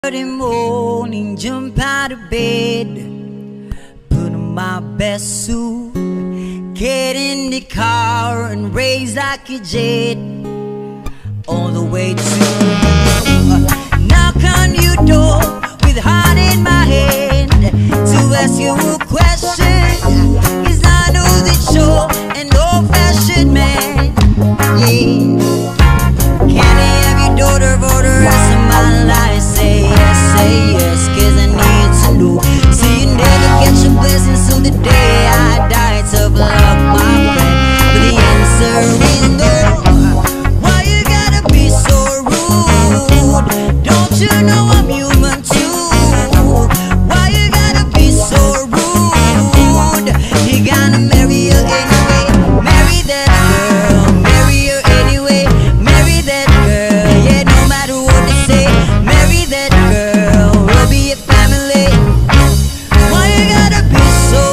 Early morning, jump out of bed, put on my best suit, get in the car and race like a jet, all the way to knock on your door with heart in my hand to ask you a question. Is I know that you're an old-fashioned man, yeah. Can I have your daughter for the rest of my life? Say yes, cause I need to know. So you never get your blessings till the day I die. Tough luck, my friend, but the answer is no. Why you gotta be so rude? Don't you know I'm human too? Why you gotta be so rude? You gotta marry her anyway. Marry that girl, marry her anyway. Marry that girl, yeah, no matter what they say. Marry that girl, we'll be a family. Why you gotta be so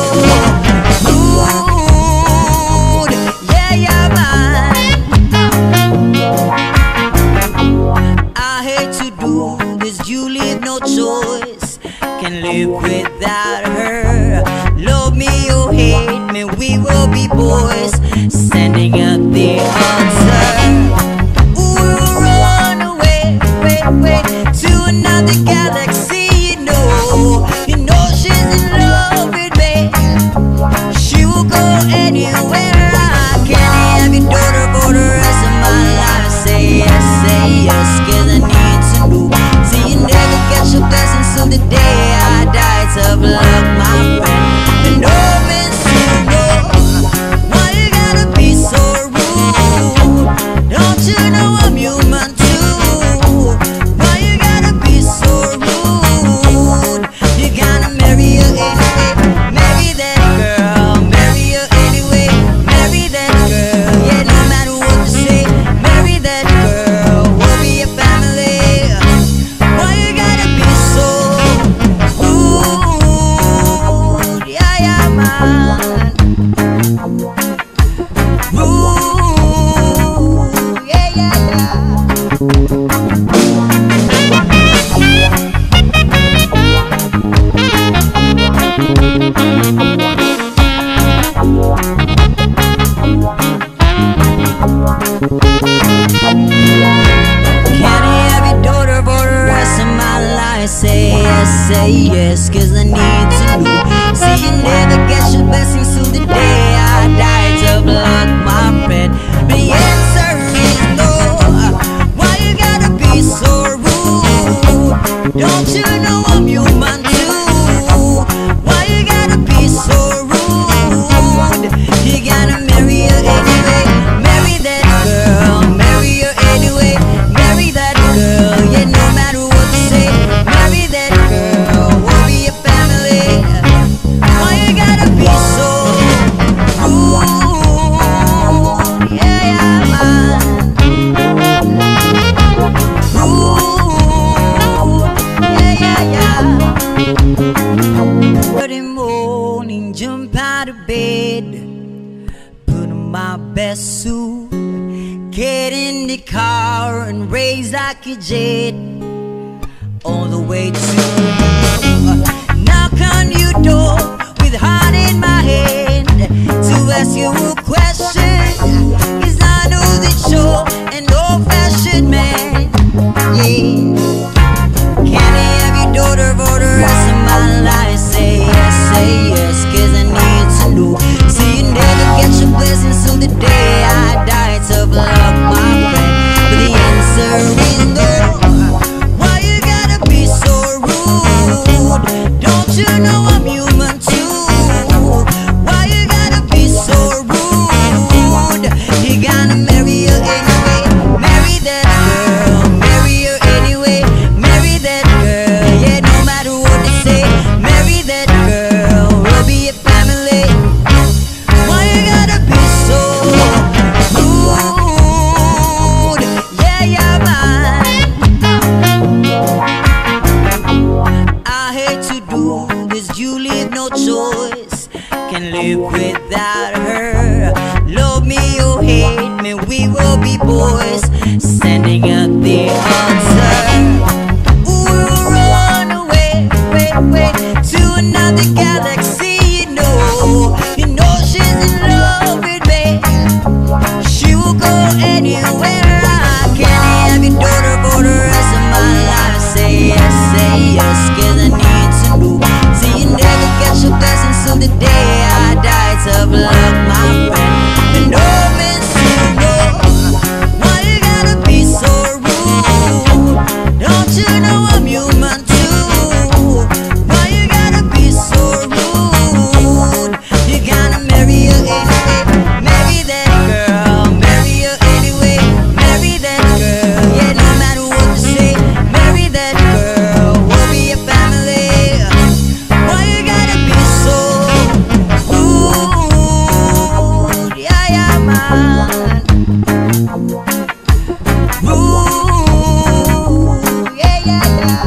rude? Yeah, man, I hate to do this, you leave no choice. Can live without her. Love me or hate me, we will be boys. Standing at the altar. Ooh, run away, wait, to another galaxy. You know she's in love with me. She will go anywhere. I can't have your daughter for the rest of my life. Say yes, cause I need to know. See, you never get your blessings till the day I die. Tough luck, my friend, and no means to know. Why you gotta be so rude? Don't you know I'm human too? Why you gotta be so rude? You gotta marry her anyway. Marry that girl, marry her anyway. Marry that girl, yeah, no matter what you say. Marry that girl, we'll be a family. Why you gotta be so rude? Yeah, man. Rude, yeah. Can I have your daughter for the rest of my life? Say yes, cause I need to know. See, you never get your blessings till the day I die. Tough luck, my friend, but the answer is no. Why you gotta be so rude? Don't you know I'm human too? Why you gotta be so rude? You gotta marry her anyway. Marry that girl, marry her anyway. Marry that girl, yeah, no matter what you say. Marry that girl, we'll be a family. Why you gotta be so rude? Yeah, man. Rude, yeah. Early morning, jump out of bed, put on my best suit, get in the car and race like a jet, all the way to knock on your door with heart in my hand to ask you a question. Is I know that you're an old-fashioned man, yeah. Can I have your daughter for the rest of my life? Say yes, cause I need to know. So you never get your blessings till the day I die. Tough luck, my friend, but the answer is no. Why you gotta be so rude? Don't you know I'm human too? Why you gotta be so rude? You gotta marry her anyway. Marry that girl, marry her anyway. Marry that girl, yeah, no matter what they say. Marry that girl, we'll be a family. Why you gotta be so rude? Yeah, man. I hate to do this, you leave no choice. Can live without her. Love me or hate me, we will be boys. Standing at the altar. Ooh, human too. Why you gotta be so rude? You gotta marry her anyway. Marry that girl, marry her anyway. Marry that girl, yeah, no matter what you say. Marry that girl, we'll be a family. Why you gotta be so rude? Yeah, yeah, man. Rude, yeah, yeah, yeah.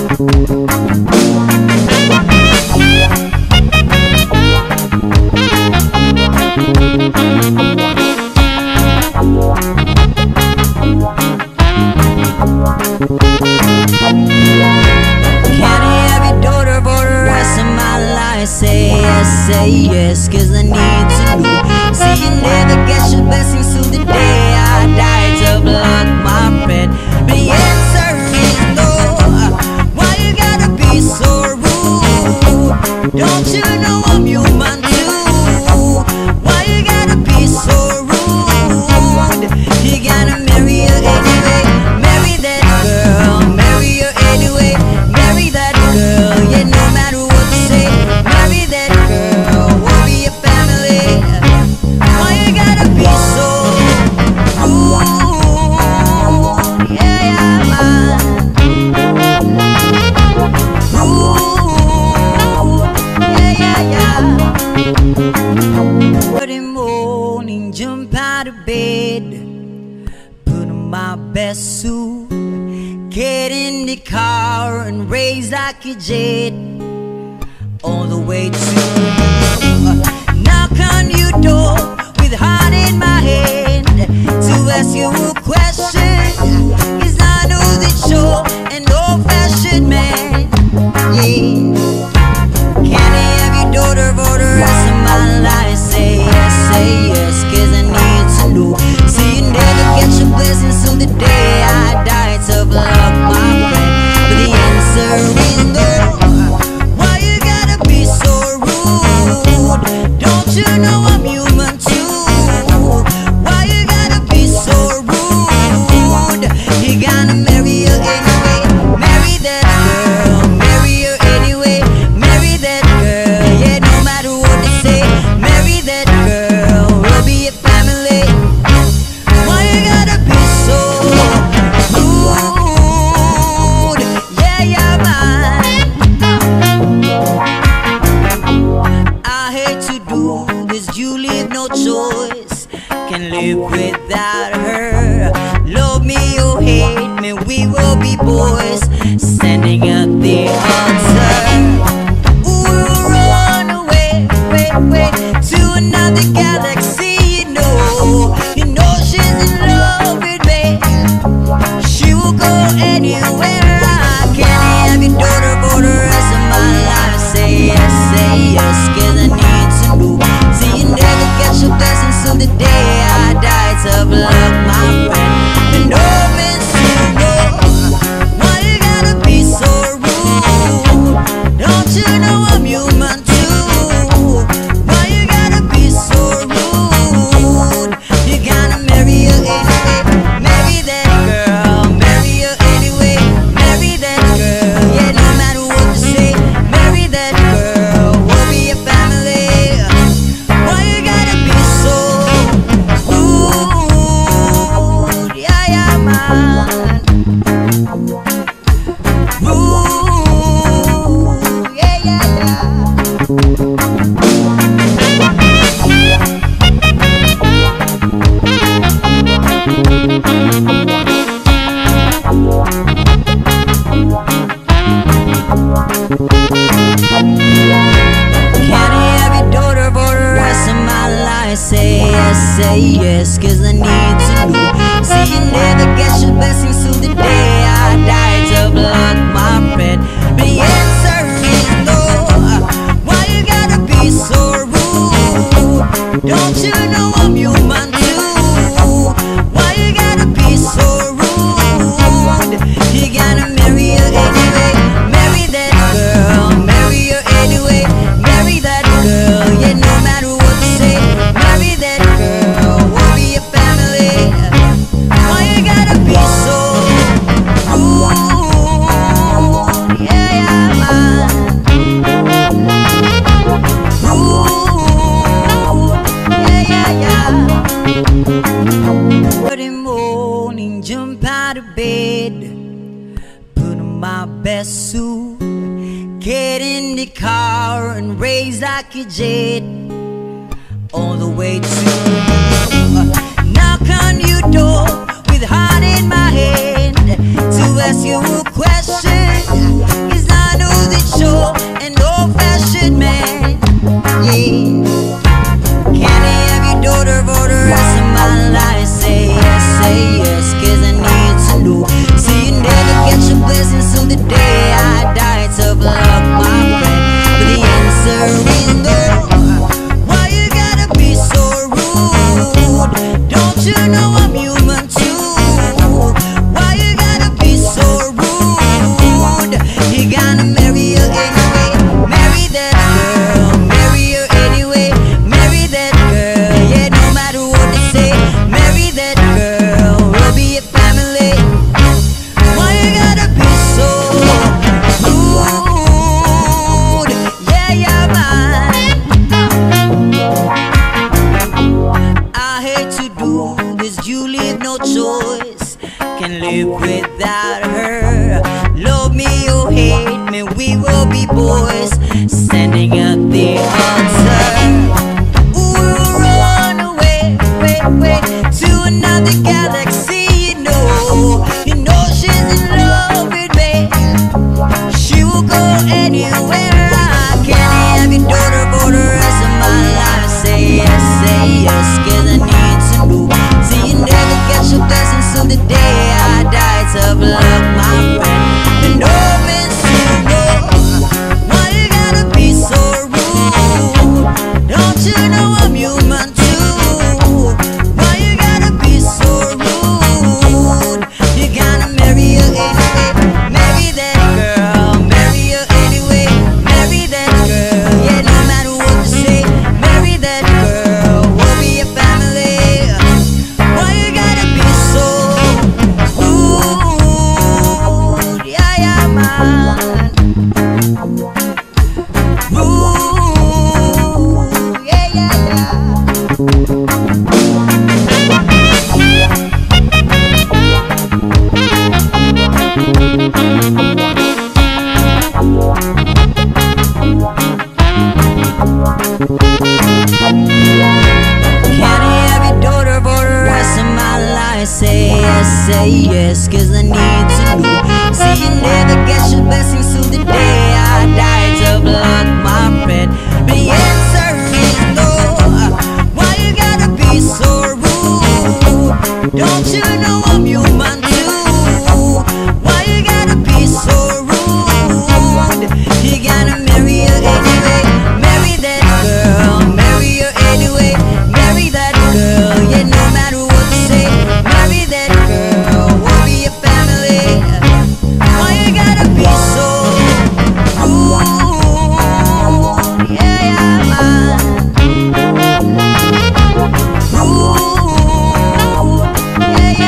Can I have your daughter for the rest of my life? Say yes, cause I need to know. See, you never get your blessings till the day I die. Tough luck, my friend, but the answer is no. Why you gotta be so rude? Don't you know I'm human too? Why you gotta be so rude? You gotta marry her anyway. Marry that girl, marry her anyway. Marry that girl, yeah, no matter what you say. Marry that girl, we'll be a family. Why you gotta be so rude? Yeah, yeah, man. Rude, yeah, yeah, yeah. Early morning, jump out of bed, put on my best suit, get in the car and race like a jet all the way to knock on your door with heart in my hand to ask you a question. Is I know that you're an old-fashioned man, yeah. Can I have your daughter for the rest of my life? Say yes, cause I need to know. See, you never get your blessings till the day I die. Tough luck, my friend, but the answer is no. Why you gotta be so rude? Don't you know I'm human too? Why you gotta be so rude? You gotta marry her anyway. Marry that girl, marry her anyway. Marry that girl, yeah, no matter what they say. Marry that girl, we'll be a family. Why you gotta be so rude? Yeah, yeah, man. I hate to do this, you leave no choice. Can live without her. Love me or hate me, we will be boys. Standing at the altar. Ooh, run away, way to another galaxy. You know she's in love with me. She will go anywhere. I can't have your daughter for the rest of my life. Say yes, cause I need to know. See, you never get your blessings till the day I die. Tough luck, my friend, and no means to know. Why you gotta be so rude? Don't you know I'm human too? Why you gotta be so rude? You gotta marry her anyway. Marry that girl, marry her anyway. Marry that girl, yeah, no matter what you say. Marry that girl, we'll be a family. Why you gotta be so rude? Yeah, yeah, man. Rude, yeah, yeah, yeah. Can I have your daughter for the rest of my life? Say yes, cause I need to know. See, you never get your blessings till the day I die. Tough luck, my friend, but the answer is no. Why you gotta be so rude? Don't you know I'm human too? Why you gotta be so rude? You gotta marry her anyway. Marry that girl, marry her anyway. Marry that girl, yeah, no matter what you say. Marry that girl, we'll be a suit, get in the car and race like a jet all the way to knock on your door with heart in my hand to ask you a question. Is I know that you're an old-fashioned man, yeah. Can I have your daughter for the rest of my life? Say yes, cause I need to know. See, you never get your blessings till the day I die. Tough luck, my friend, but the answer is no. Why you gotta be so rude? Don't you know I'm human too? Why you gotta be so rude? You gotta marry her anyway. Marry that girl, marry her anyway. Marry that girl, yeah, no matter what they say. Marry that girl, we'll be a family. Why you gotta be so rude? Yeah, man. I hate to do this, you leave no choice. Can live without her. Love me or hate me, we will be boys. Standing at the altar. Ooh, run away, wait, to another galaxy. You know she's in love with me. She will go anywhere. I can't have your daughter for the rest of my life. Say yes, cause I need to know. See, you never get your blessings till the day I die. Tough luck, my friend, and no means to know. Why you gotta be so rude? Don't you know I'm human too? Why you gotta be so rude? You gotta marry her anyway. Marry that girl, marry her anyway. Marry that girl, yeah, no matter what you say. Marry that girl, we'll be a family. Why you gotta be so rude? Yeah, man. Rude, yeah. Can I have your daughter for the rest of my life? Say yes, cause I need to know. See, you never get your blessings till the day I die. Tough luck, my friend, but the answer is no. Why you gotta be so rude? Don't you know I'm human too? Why you gotta be so rude? You gotta marry her anyway. Marry that girl, marry her anyway. Marry that girl, yeah, no matter what you say. Marry that girl, we'll be a family. Why you gotta be so rude? Yeah, man. Rude,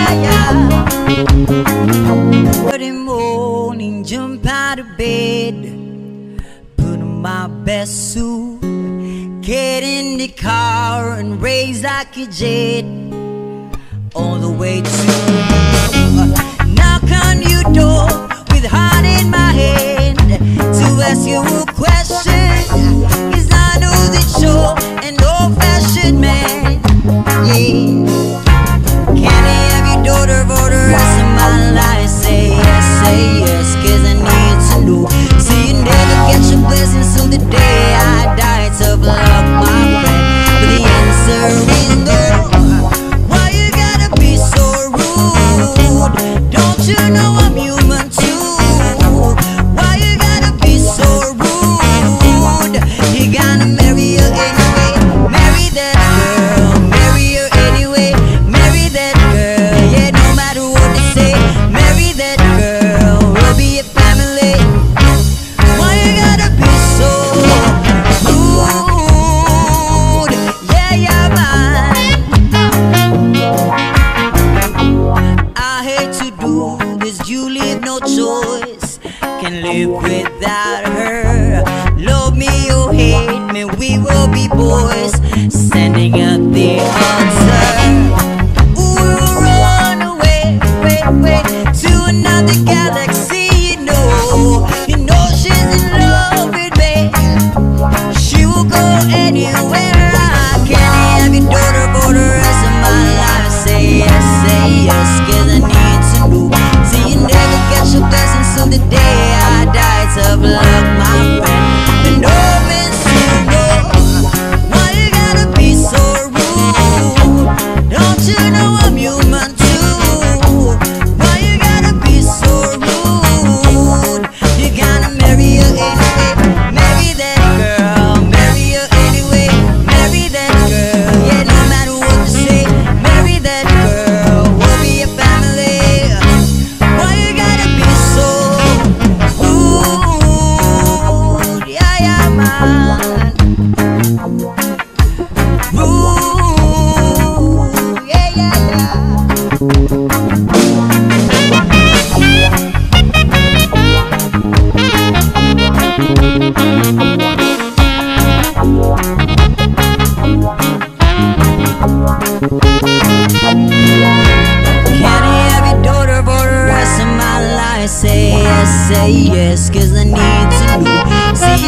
yeah. Early morning, jump out of bed, put on my best suit, get in the car and race like a jet all the way to knock on your door with heart in my hand to ask you a question. Cause I know that you're an old-fashioned man, yeah. Can I have your daughter for the rest of my life? Say yes, cause I need to know. See, you never get your blessings till the day I die. Tough luck, my friend, but the answer is no. Why you gotta be so rude? Don't you know I'm human too? Why you gotta be so rude? You gotta marry her anyway. Marry that girl, marry her anyway. Marry that girl, yeah, no matter what they say. Marry that girl, we'll be a family. Why you gotta be so rude? Yeah, man. I hate to do this, you leave no choice. Can live without her. Love me or hate me, we will be boys. Standing at the altar. Ooh, run away, to another galaxy. You know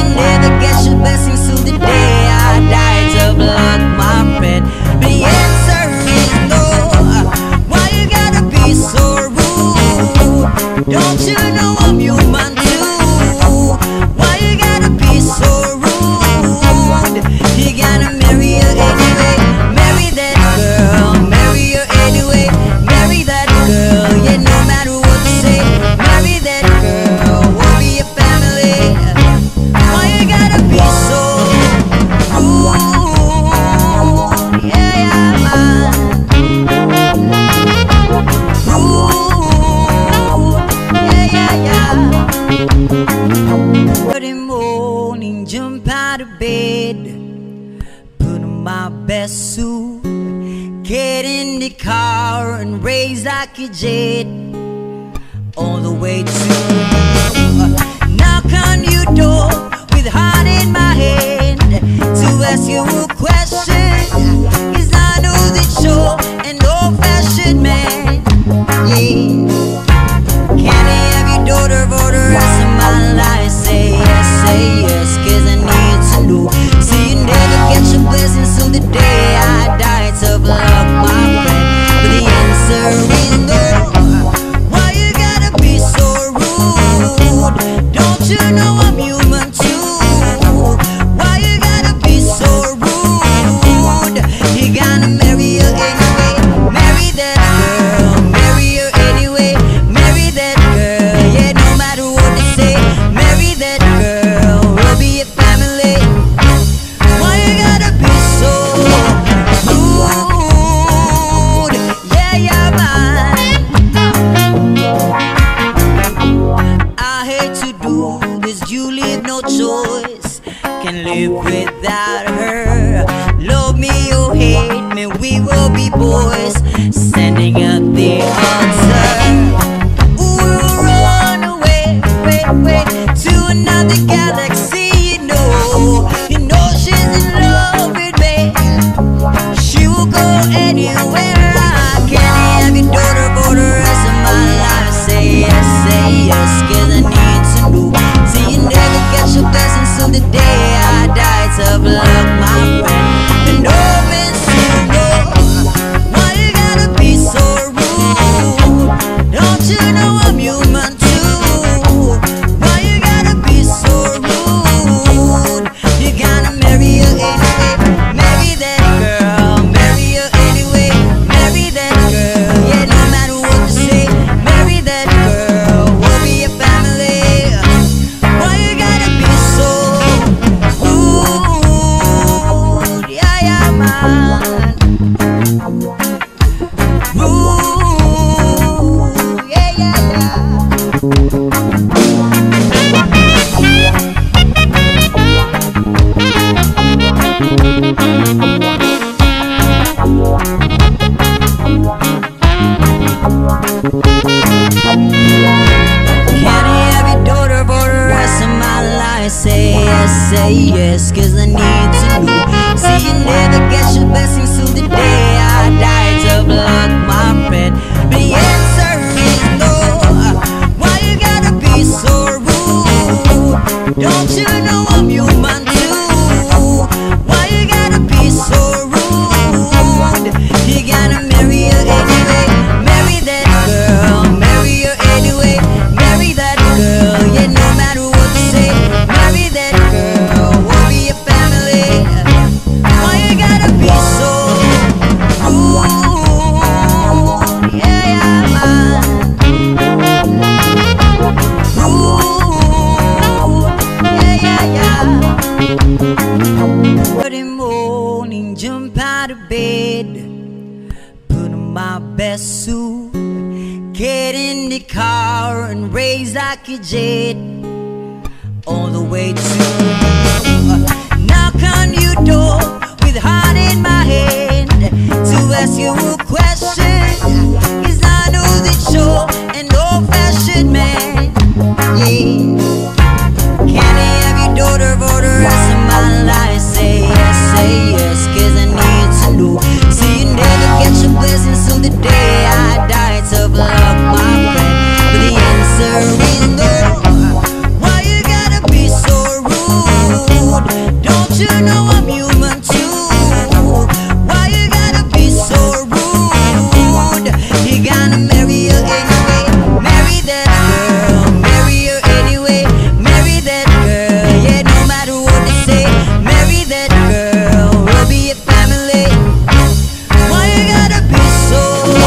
you never get your blessings till the day I die. Tough luck, my friend, but the answer is no. Why you gotta be so rude? Don't you know I'm human too? Why you gotta be so rude? You gotta marry her anyway. Marry that girl, marry her anyway. Marry that girl, yeah, no matter what you say. Marry that girl, we'll be a family. Why you gotta be so rude? Yeah, yeah, man. Rude, yeah, yeah, yeah. Early morning, jump out of bed, put on my best suit, get in the car and race like a jet all the way to knock on your door with heart in my hand to ask you a question. 'Cause I know that you're an old-fashioned man. Yeah. Can I have your daughter for the rest of my life? Say yes, 'cause I need to know. So you never get your blessings till the day I die. Tough luck, my friend, but the answer is no. Why you gotta be so rude? Don't you know I'm human too? Why you gotta be so rude? You gotta marry her anyway. Marry that girl, marry her anyway. Marry that girl, yeah, no matter what they say. Marry that girl, we'll be a family. Why you gotta be so rude? Yeah, yeah, man. I hate to do this, you leave no choice. Can live without her. Love me or hate me, we will be boys. Standing at the altar. Ooh, run away, wait, to another galaxy. You know she's in love with me. She will go anywhere. I can't have your daughter for the rest of my life. Say yes, 'cause I need to know. See, you never get your blessings till the day I die. Tough luck, my friend, and no means to know. Why you gotta be so rude? Don't you know I'm human too? Why you gotta be so rude? You gotta marry her anyway. Marry that girl, marry her anyway. Marry that girl, yeah, no matter what you say. Marry that girl, we'll be a family. Why you gotta be so rude? Yeah, yeah, man. Rude, yeah, yeah, yeah. Can I have your daughter for the rest of my life? Say yes, 'cause I need to know. See, you never get your blessings till the day I die. Tough luck, my friend, but the answer is no. Why you gotta be so rude? Don't you know I'm human too? Why you gotta be so rude? You gotta marry her anyway. Marry that girl, marry her anyway. Marry that girl, yeah, no matter what you say. Marry that girl, we'll be a family. Why you gotta be so rude? Yeah, yeah, man. Rude, yeah, yeah, yeah. Early morning, jump out of bed, put on my best suit, get in the car and race like a jet all the way to knock on your door with heart in my hand to ask you a question. 'Cause I know that you're an old-fashioned man. Yeah. Can I have your daughter for the rest of my life? Say yes, 'cause I need to know. So you never get your blessings till the day I die. Tough luck, my friend, but the answer is no. Why you gotta be so rude? you know I'm human too? Why you gotta be so rude? You gotta marry her anyway. Marry that girl, marry her anyway. Marry that girl, yeah, no matter what they say. Marry that girl, we'll be a family. Why you gotta be so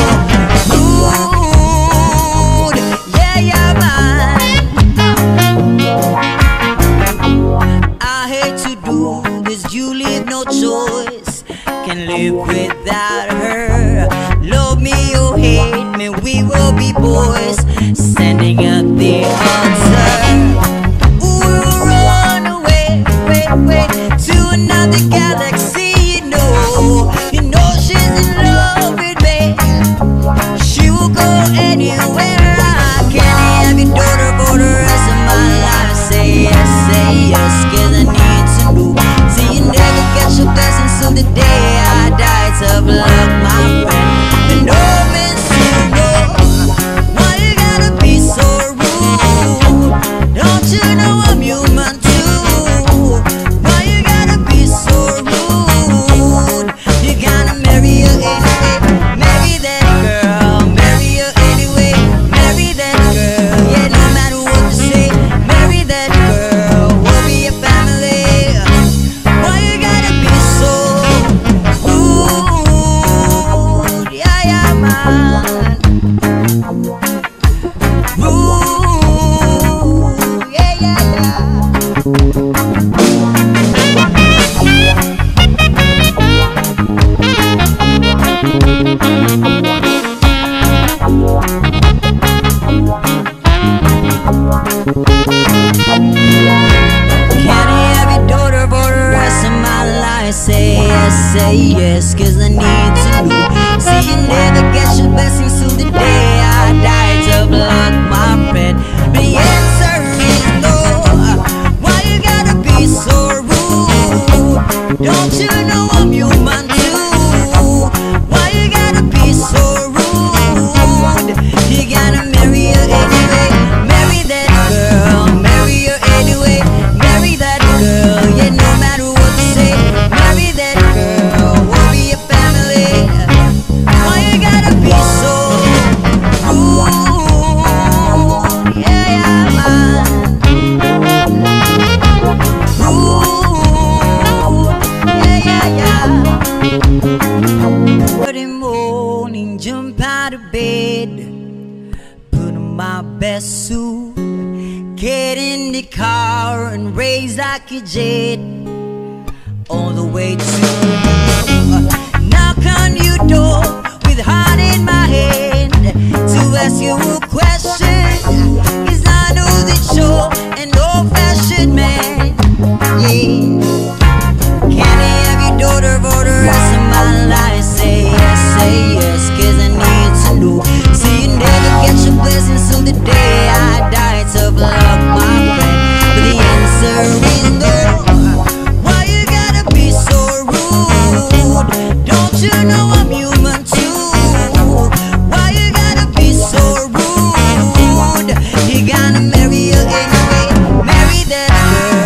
rude? Yeah, yeah, man. I hate to do this, you leave no choice. Can live without her. Love me or hate me, we will be boys. Standing up the answer. Ooh, run away, wait, to another galaxy. You know she's in love with me. She will go anywhere. I can't have your daughter for the rest of my life. Say yes, 'cause I need to know. See, you never get your blessings till the day I die. Tough luck, my friend. And all men soon know. Why you gotta be so rude? Don't you know I'm human too? Why you gotta be so rude? You gotta marry her anyway. Marry that girl, marry her anyway. Marry that girl, yeah, no matter what you say. Marry that girl, we'll be a family. Why you gotta be so rude? Yeah, yeah, man. Rude, yeah, yeah, yeah. Can I have your daughter for the rest of my life? Say yes, 'cause I need to know. See, you never get your blessings till the day I die. Tough luck, my friend. The answer is no. Why you gotta be so rude? Don't you know I'm human too? Why you gotta be so rude? You gotta marry her anyway. Marry that girl, marry her anyway. Marry that girl, yeah, no matter what you say. Marry that girl, we'll be a family. Why you gotta be so rude? Yeah, yeah, man. Rude, yeah, yeah, yeah. Early morning, jump out of bed, put on my best suit, get in the car and race like a jet all the way to knock on your door with heart in my hand to ask you a question. 'Cause I know that you're an old-fashioned man. Yeah. Can I have your daughter for the rest of my life? Say yes, 'cause I need to know. See, you never get your blessings till the day I die. Tough luck, my friend, but the answer is no. Why you gotta be so rude? Don't you know I'm human too? Why you gotta be so rude? You gotta marry her anyway. Marry that girl.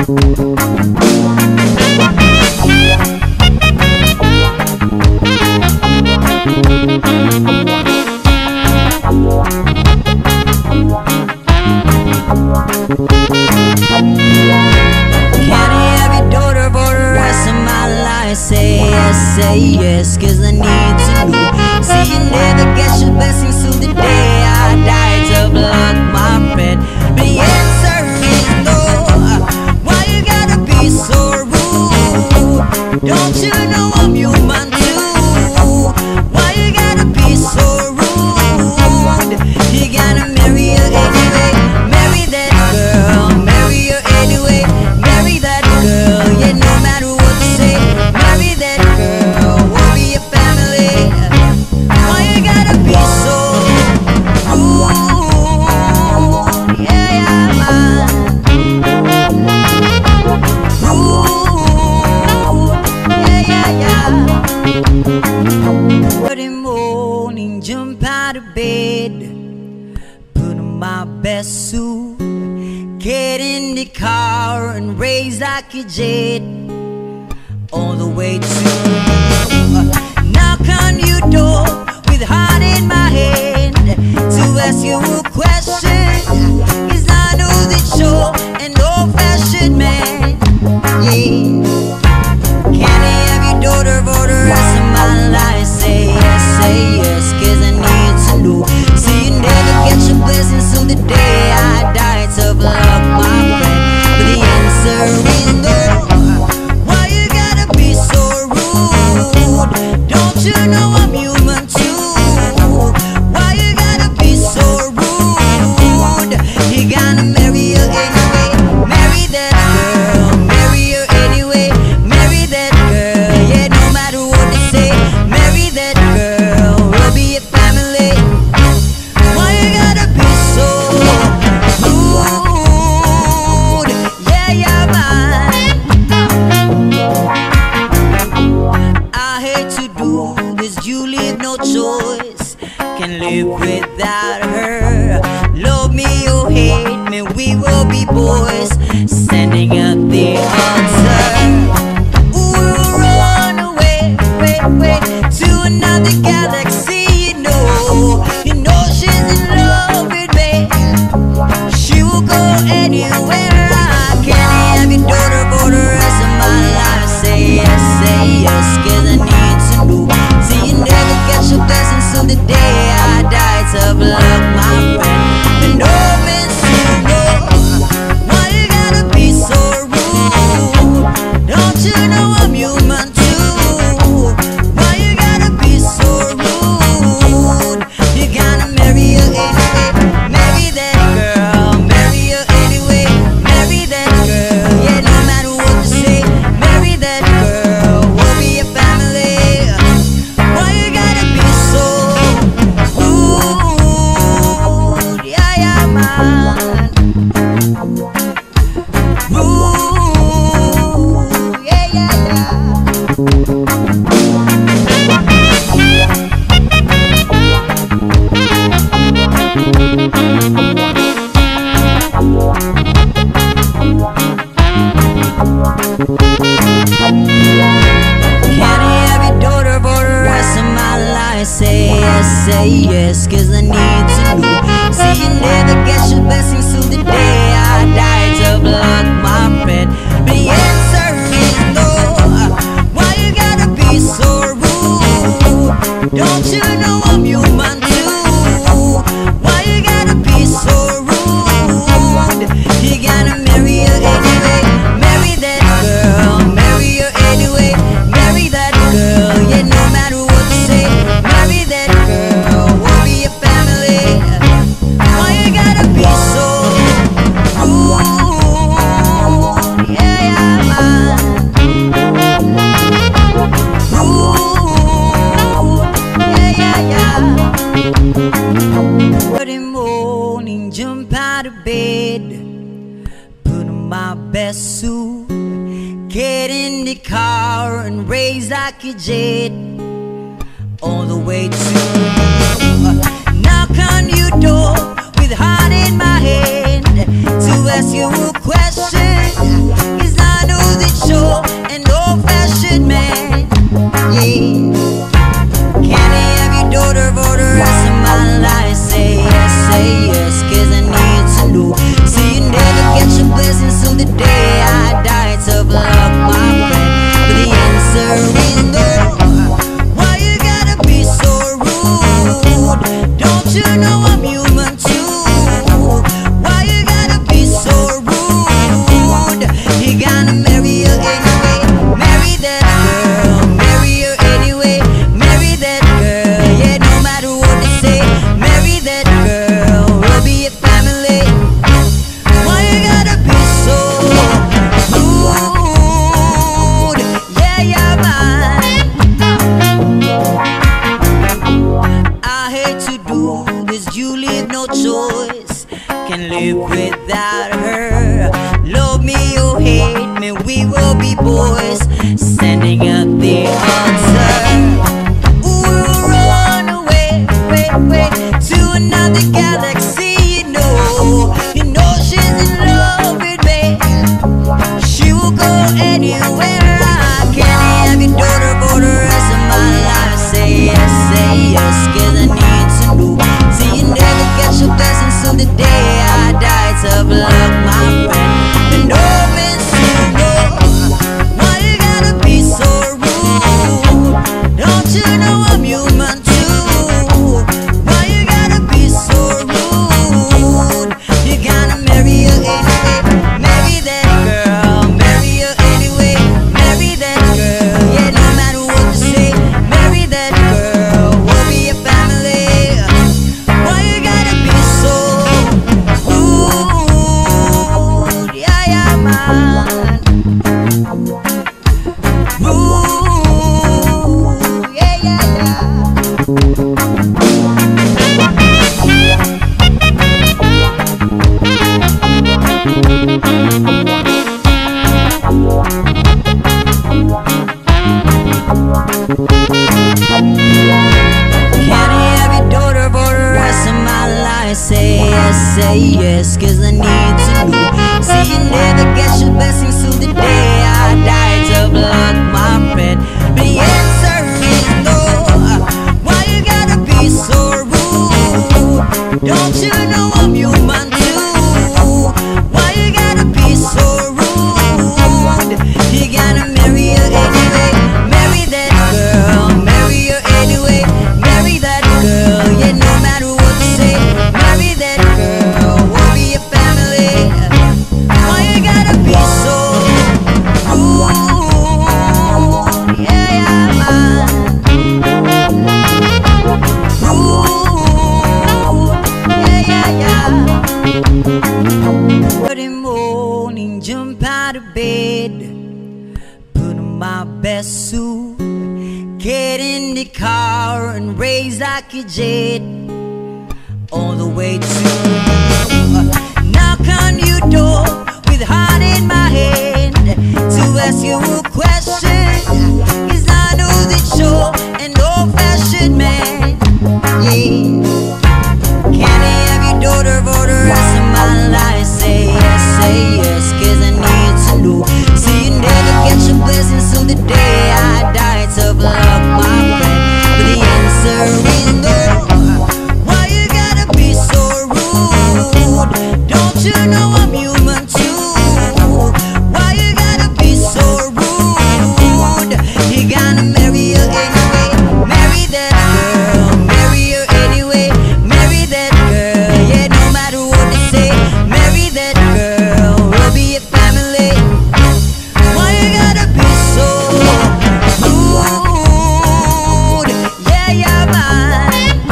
Say yes, cause I need to know. See, you never get your blessings till the day I die. Tough luck, my friend, but the answer is no. Why you gotta be so rude? Don't you know I'm human too? Why you gotta be so rude? You gotta marry her anyway. Marry that girl, marry her anyway. Marry that girl, yeah, no matter what you say. Marry that girl, we'll be a family. Why you gotta be so rude? Yeah, yeah, man. Rude, yeah, yeah, yeah. Early morning, jump out of bed, put on my best suit, get in the car and race like a jet all the way to knock on your door with heart in my hand to ask you a question. Cause I know that you're an old-fashioned man. Yeah. Can I have your daughter for the rest of my life? Say yes, cause I need to know. See, you never get your blessings till the day I die. Tough luck, my friend, but the answer is no. Why you gotta be so rude? Don't you know I'm human too? Why you gotta be so rude? You gotta marry her anyway. Marry that girl, marry her anyway. Marry that girl, yeah, no matter what they say. Marry that girl, we'll be a family. Why you gotta be so rude? Yeah, yeah, man. I hate to do this, you leave no choice. Can live without her. Love me or hate me, we will be boys. Standing at the altar. Ooh, run away, wait, to another galaxy. You know she's in love with me. She will go anywhere. Can I have your daughter for the rest of my life? Say yes, cause I need to know. See, you never get your blessings till the day I die. Tough luck, my friend, but no means to know. Why you gotta be so rude? Don't you know I'm human too? Why you gotta be so rude? You gotta marry her anyway. Marry that girl, marry her anyway. Marry that girl, yeah, no matter what you say. Marry that girl, we'll be a family. Why you gotta be so rude? Yeah, yeah, man. Rude, yeah, yeah, yeah. Can I have your daughter for the rest of my life? Say yes, cause I need to know. See, you never get your blessings till the day I die. Tough luck, my friend, but the answer is no. Why you gotta be so rude? Don't you know I'm human too? Why you gotta be so rude? You gotta marry her anyway. Marry that girl, marry her anyway. Marry that girl, yeah, no matter what you say. Marry that girl, we'll be a family. Why you gotta be so rude? Yeah, yeah, man. Rude, yeah, yeah, yeah. Early morning, jump out of bed, put on my best suit, get in the car and race like a jet all the way to knock on your door with heart in my hand to ask you a question. can live without her. Love me or hate me, we will be boys, standing at the altar. Ooh, run away, away to another galaxy. You know she's in love with me. She will go anywhere. I can have your daughter for the rest of my life. Say yes, 'cause I need to know. See, you never get your blessings till the day I die. Tough luck, my friend. The knowing soon, know why you gotta be so rude. Don't you know I'm human too? Why you gotta be so rude? You gotta marry her anyway. Marry that girl. Marry her anyway. Marry that girl. Yeah, no matter what you say. Marry that girl. We'll be a family. Why you gotta be so rude? Yeah, man. Rude. Yeah. Can I have your daughter for the rest of my life? Say yes, 'cause I need to know. See, you never get your blessings till the day I die. Tough luck, my friend. But the answer is no. Why you gotta be so rude? Don't you know I'm human too? Why you gotta be so rude? You gotta marry her anyway. Marry that girl. Marry her anyway. Marry that girl. Yeah, no matter what you say. Marry that girl. We'll be a family. Why you gotta be so rude? Yeah, man. Rude. Yeah. Early morning, jump out of bed, put on my best suit, get in the car and race like a jet, all the way to knock on your door with heart in my hand to ask you a question. 'Cause I know that you're an old-fashioned man. Yeah. Can I have your daughter for the rest of my life? Say yes, 'cause I need to know. See, you never get your blessings till the day I die. Tough luck, my friend. But the answer is no. Why you gotta be so rude? Don't you know I'm human too? Why you gotta be so rude? You gotta marry her anyway. Marry that girl. Marry her anyway. Marry that girl. Yeah, no matter what they say. Marry that girl. We'll be a family. Why you gotta be so rude? Yeah, man.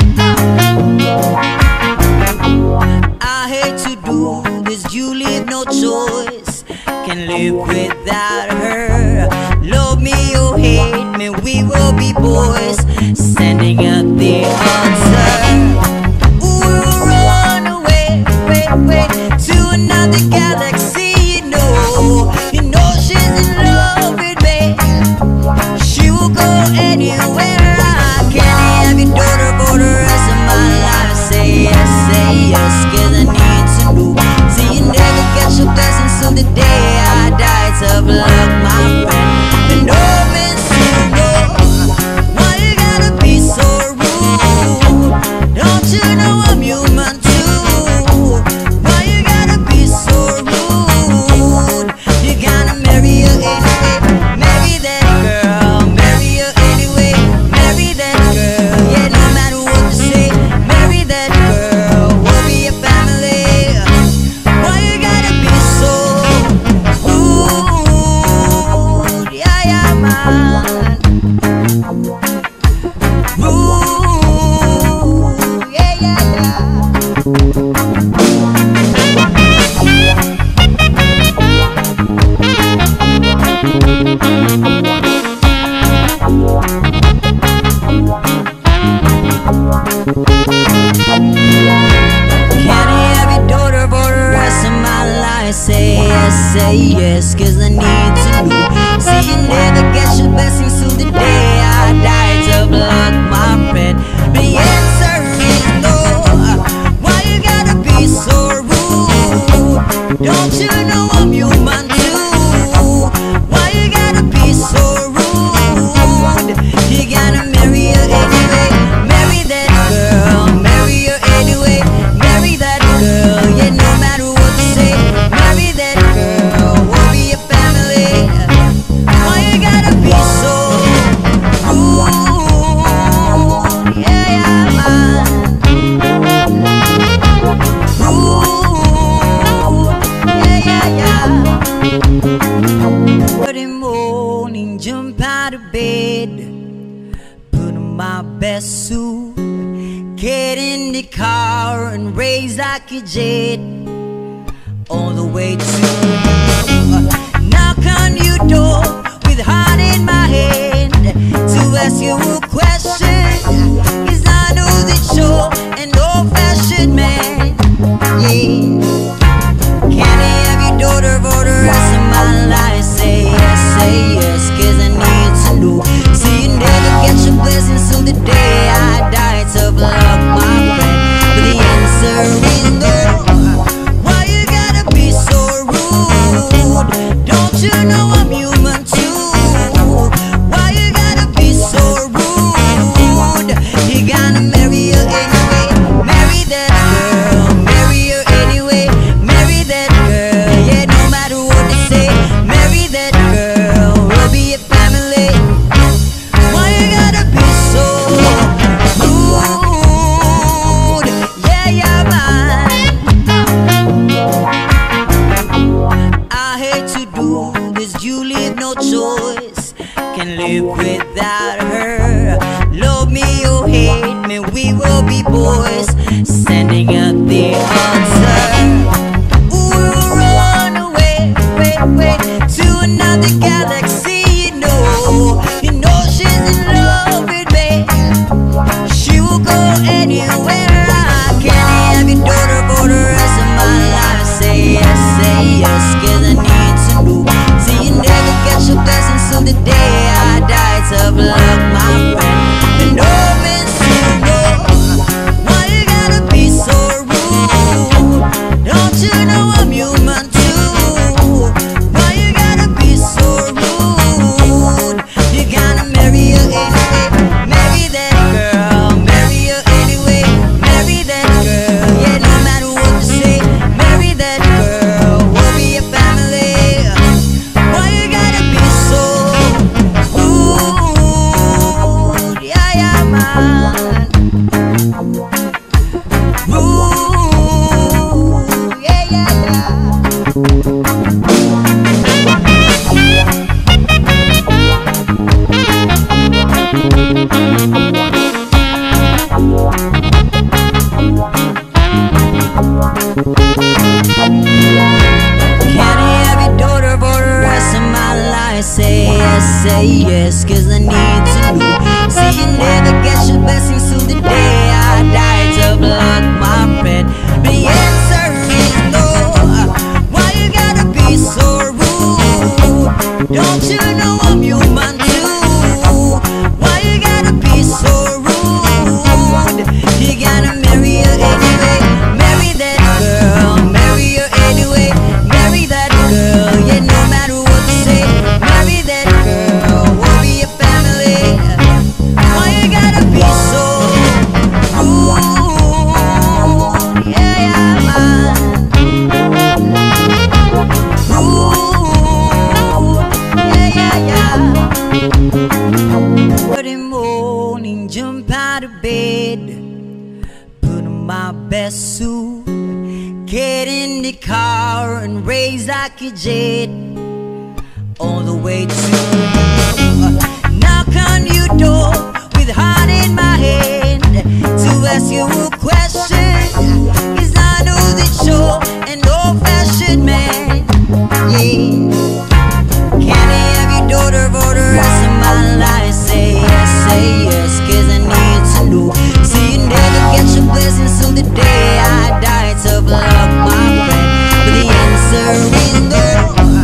I hate to do this, you leave no choice. Can live without her. Love me or hate me, we will be boys, standing at the altar. Ooh, run away to another galaxy. You know she's in love with me. She will go anywhere. I can have your daughter for the rest of my life. Say yes, 'cause I need to know. See, you never get your blessings till the day I die. Tough luck, my friend. The knowing soon, know why you gotta be so rude. Don't you know I'm human too? Why you gotta be so rude? say yes, cause I need to know. See, you never get your blessings till the day I die. Tough luck, my friend, but the answer is no. Why you gotta be so rude? Don't you know I'm human too? Why you gotta be so rude? You gotta marry her anyway. Marry that girl, marry her anyway. Marry that girl, yeah, no matter what you say. Marry that girl, we'll be a family. Why you gotta be so rude? Yeah, yeah, man. Rude, yeah, yeah, yeah. Early morning, jump out of bed, put on my best suit, get in the car and race like a jet all the way to knock on your door with heart in my hand to ask you a question. 'Cause I know that you're an old-fashioned man. Yeah. Can I have your daughter for the rest of my life? Say yes, 'cause I need to know. See, you never get your blessings till the day I die. Tough luck, my friend, but the answer is no. Why you gotta be so rude? Don't you know I'm human too? Why you gotta be so rude? You gotta marry her anyway. Marry that girl, marry her anyway. Marry that girl, yeah, no matter what they say. Marry that girl, we'll be a family. Why you gotta be so rude? Yeah, yeah, man. I hate to do this, you leave no choice. Can live without her. Love me or hate me, we will be boys. Standing at the altar. Ooh, run away, wait, to another galaxy. You know she's in love with me. She will go anywhere. Can I have your daughter for the rest of my life? Say yes, 'cause I need to know. See, you never get your blessings till the day I die. Tough luck, my friend, but no one's to know. Why you gotta be so rude? Don't you know I'm human too? Why you gotta be so rude? You gotta marry her anyway. Marry that girl, marry her anyway. Marry that girl, yeah, no matter what you say. Marry that girl, we'll be a family. Why you gotta be so rude? Yeah, yeah, man. Rude, yeah, yeah, yeah. Can I have your daughter for the rest of my life? Say yes, 'cause I need to know. See, you never get your blessings till the day I die. Tough luck, my friend, but the answer is no. Why you gotta be so rude? Don't you know I'm human too? Why you gotta be so rude? You gotta marry her anyway. Marry that girl, marry her anyway. Marry that girl, yeah, no matter what you say. Marry that girl, we'll be a family. Why you gotta be so rude? Yeah, yeah, man. Rude, yeah, yeah, yeah. Early morning, jump out of bed, put on my best suit, get in the car and race like a jet all the way to knock on your door with heart in my hand to ask you a question. 'Cause I know that you're an old-fashioned man. Yeah. Can I have your daughter for the rest of my life? Say yes, 'cause I need to know. See, you never get your blessings till the day I die. Tough luck, my friend, but the answer is no.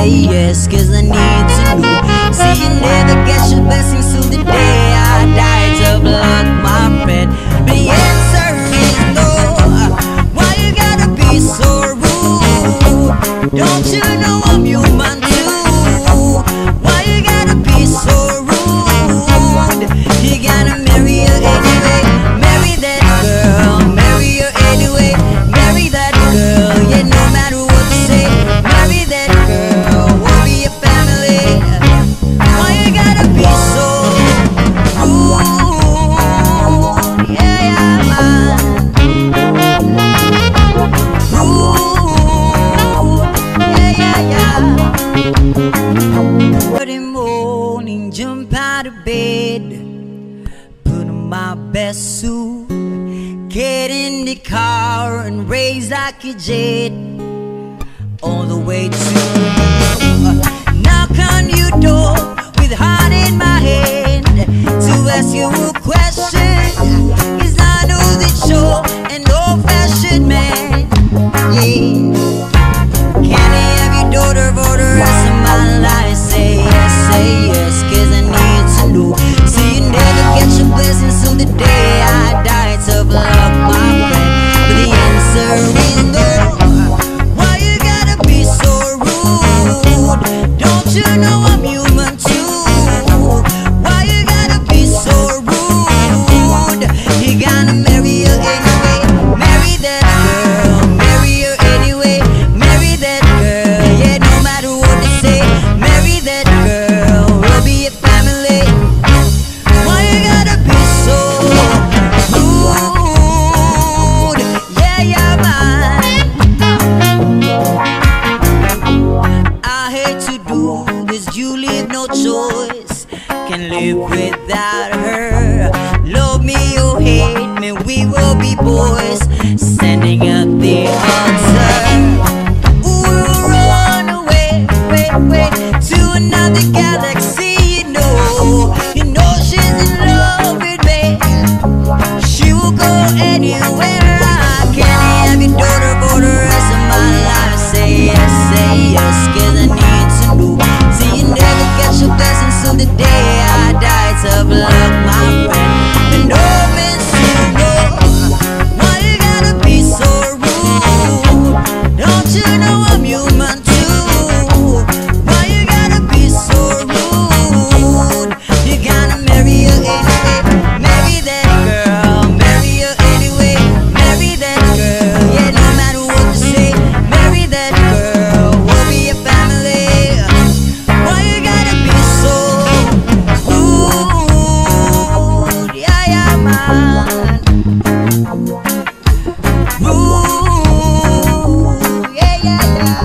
say yes, cause I need to know. See, you never get your blessings till the day I die. Tough luck, my friend, but the answer is no. Why you gotta be so rude? Don't you know I'm human too? Why you gotta be so rude? You gotta marry her anyway. Marry that girl, marry her anyway. Marry that girl, yeah, no matter what you say. Marry that girl, we'll be a family. Why you gotta be so rude? Yeah, yeah, man. Rude, yeah, yeah, yeah. Early morning, jump out of bed, put on my best suit, get in the car and race like a jet all the way to knock on your door with heart in my hand to ask you a question. 'Cause I know that you're an old-fashioned man. Yeah. Can I have your daughter for the rest of my life? Say yes, 'cause I need to know. See, you never get your blessings till the day I die. Tough luck, my friend, but the answer is no. Why you gotta be so rude? Don't you know I'm human too? Why you gotta be so rude? You gotta marry her anyway. Marry that girl, marry her anyway. Marry that girl, yeah, no matter what they say. Marry that girl, we'll be a family. Why you gotta be so rude? Yeah, yeah, man. I hate to do this, you leave no choice. Can live without her. Love me or hate me, we will be boys. Standing at the altar. Ooh, run away, wait, to another galaxy. You know she's in love with me. She will go anywhere. Can I have your daughter for the rest of my life? Say yes, 'cause I need to know. See, you never get your blessings till the day I die. Tough luck, my friend, but no means to know. Why you gotta be so rude? Don't you know I'm human too? Why you gotta be so rude? You gotta marry her anyway. Marry that girl, marry her anyway. Marry that girl, yeah, no matter what you say. Marry that girl, we'll be a family. Why you gotta be so rude? Yeah, yeah, man. Rude, yeah, yeah, yeah.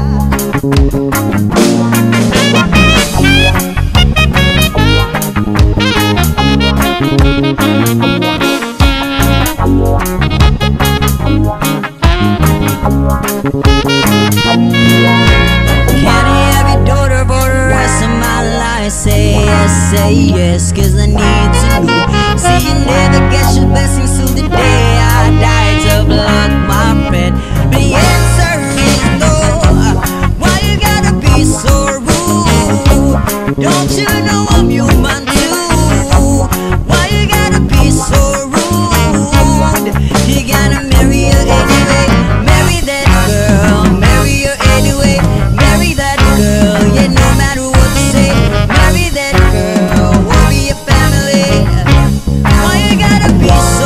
Can I have your daughter for the rest of my life? Say yes, 'cause I need to know. See, you never get your blessings till the day I die. Tough luck, my friend, but the answer is no. Why you gotta be so rude? Don't you know I'm human too? Why you gotta be so rude? You gotta marry her anyway. Marry that girl, marry her anyway. Marry that girl, yeah, no matter what you say. Marry that girl, we'll be a family. Why you gotta be so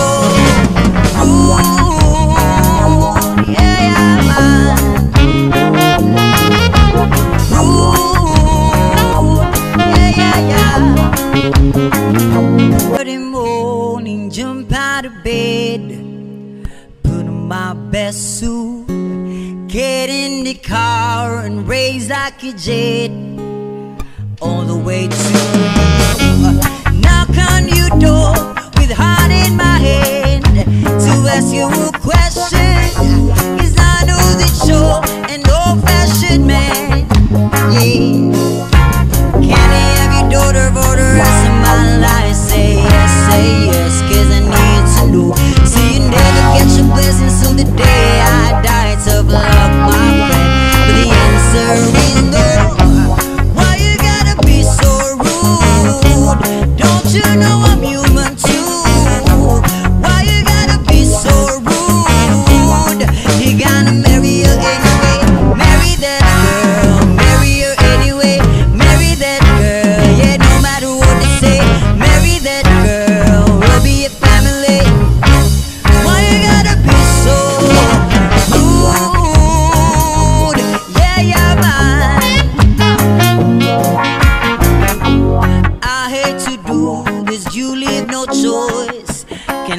rude? Yeah, yeah, man. Rude, yeah, yeah, yeah. Early morning, jump out of bed, put on my best suit, get in the car and race like a jet all the way to knock on your door with heart in my hand to ask you a question. 'Cause I know that you're an old-fashioned man. Yeah. Can I have your daughter for the rest of my life? Say yes, 'cause I need to know. See, you never get your blessings till the day I die. Tough luck, my friend, but the answer is no.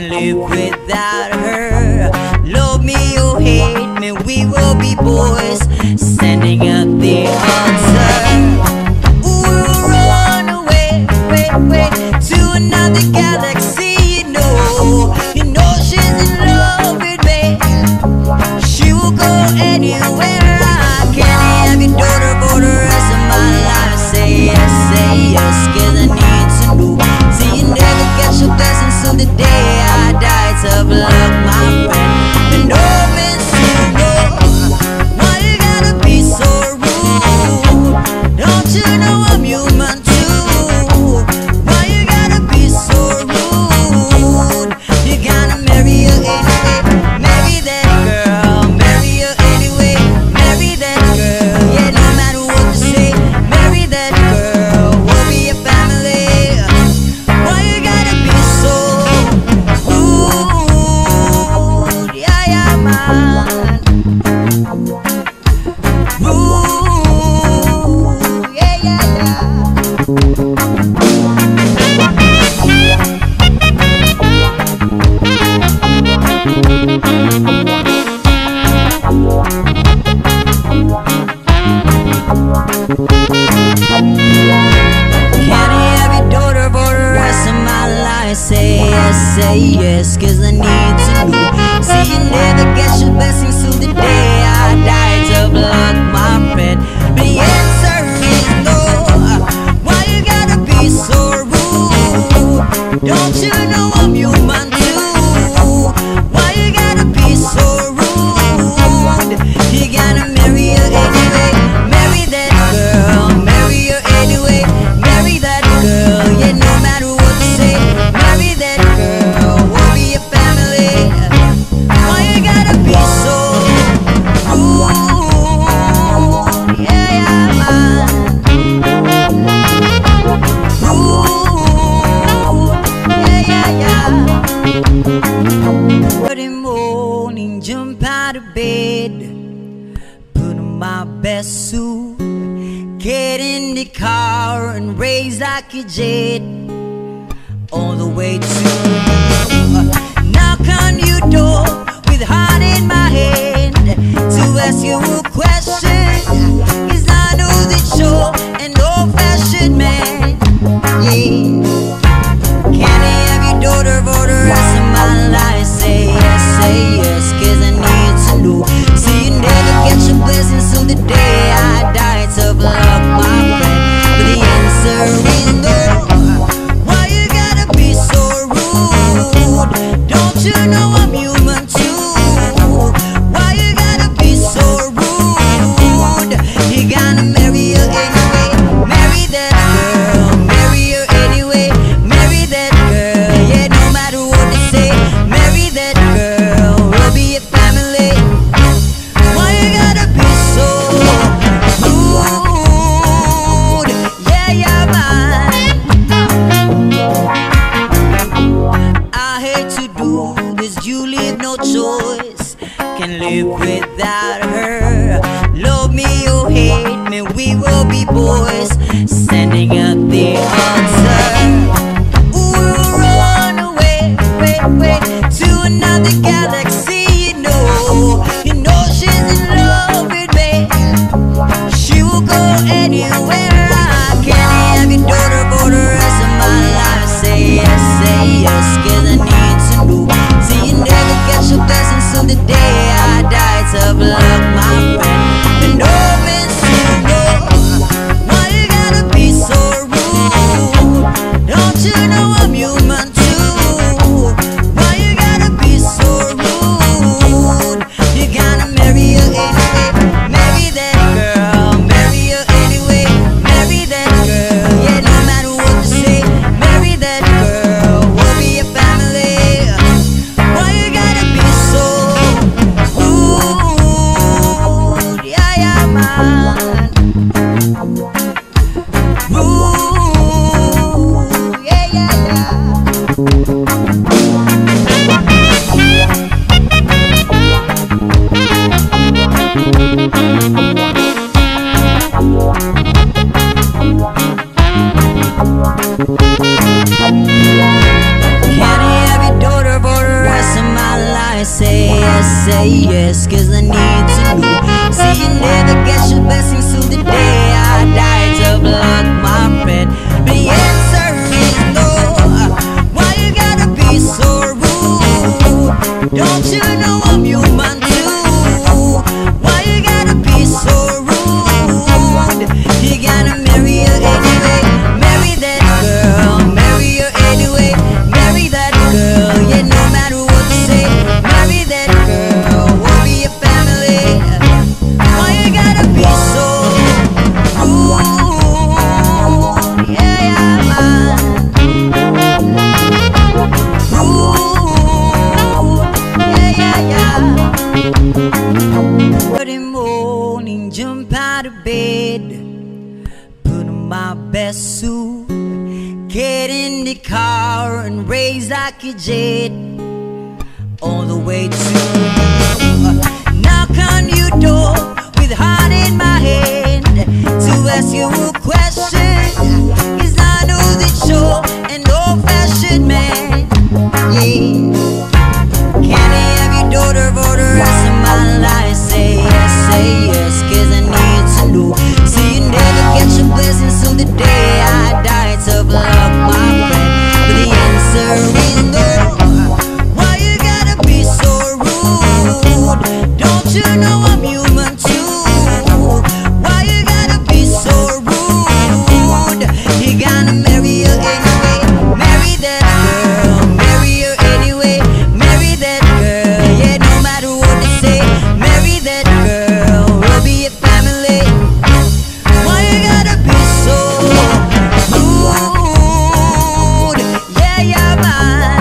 Can't live without her. Love me or hate me, we will be boys standing at the altar. Ooh, run away, way to another galaxy. You know she's in love with me. She will go anywhere. I can't have your daughter for the rest of my life. Say yes, 'cause I need to know. See, you never get your blessings till the day I die. Tough luck, my friend. But no means to know. Why you gotta be so rude? Don't you know I'm human too? Why you gotta be so rude? You gotta marry her anyway. Marry that girl. Marry her anyway. Marry that girl. Yeah, no matter what you say. Marry that girl. We'll be a family. Why you gotta be so rude? Yeah, man. Rude. Yeah. Can I have your daughter for the rest of my life? Say yes, 'cause I need to know. See, you never get your blessings till the day I die. Tough luck, my friend. But the answer is no. Why you gotta be so rude? Don't you know I'm human too? Why you gotta be so rude? You gotta marry her anyway. Marry that girl. Marry her anyway. Marry that girl. Yeah, no matter what you say. Marry that girl. We'll be a family. Why you gotta be so rude? Yeah, man. Rude. Yeah. Early morning, jump out of bed, put on my best suit, get in the car and race like a jet all the way to knock on your door with heart in my hand to ask you a question. 'Cause I know that you're an old-fashioned man. Yeah. Can I have your daughter for the rest of my life? Say yes, 'cause I need to know. See, you never get your blessings till the day I die. Tough luck, my friend. But the answer is no. Why you gotta be so rude? Don't you know I'm human too? Why you gotta be so rude? You gotta marry her anyway. Marry that girl. Marry her anyway. Marry that girl. Yeah, no matter what they say. Marry that girl. We'll be a family. Why you gotta be so rude? Yeah, man. I hate to do this, you leave no choice. Can live without her. Love me or hate me, we will be boys standing at the altar. Ooh, run away, to another galaxy. You know she's in love with me. She will go anywhere. I can't have your daughter for the rest of my life. Say yes, 'cause I need to know. See, you never get your blessings till the day I die. Tough luck, my friend. But no means to know. Why you gotta be so rude? Don't you know I'm human too? Why you say yes, cause I need to know. See, you never get your blessings till the day I die. Tough luck, my friend, but the answer is no. Why you gotta be so rude? Don't you know I'm human too? Why you gotta be so rude? You gotta marry her anyway. Marry that girl, marry her anyway. Marry that girl, yeah, no matter what you say. Marry that girl, we'll be a family. Why you gotta be so rude? Yeah, yeah, man. Rude, yeah, yeah, yeah. Early morning, jump out of bed, put on my best suit, get in the car and race like a jet all the way to knock on your door with heart in my hand to ask you a question. 'Cause I know that you're an old-fashioned man. Yeah. Can I have your daughter for the rest of my life? Say yes, 'cause I need to know. See, you never get your blessings till the day I die. Tough luck, my friend, but the answer is no. Why you gotta be so rude? Don't you know I'm human too? Why you gotta be so rude? You gotta marry her anyway. Marry that girl, marry her anyway. Marry that girl, yeah, no matter what they say. Marry that girl, we'll be a family. Why you gotta be so rude? Yeah, yeah, man.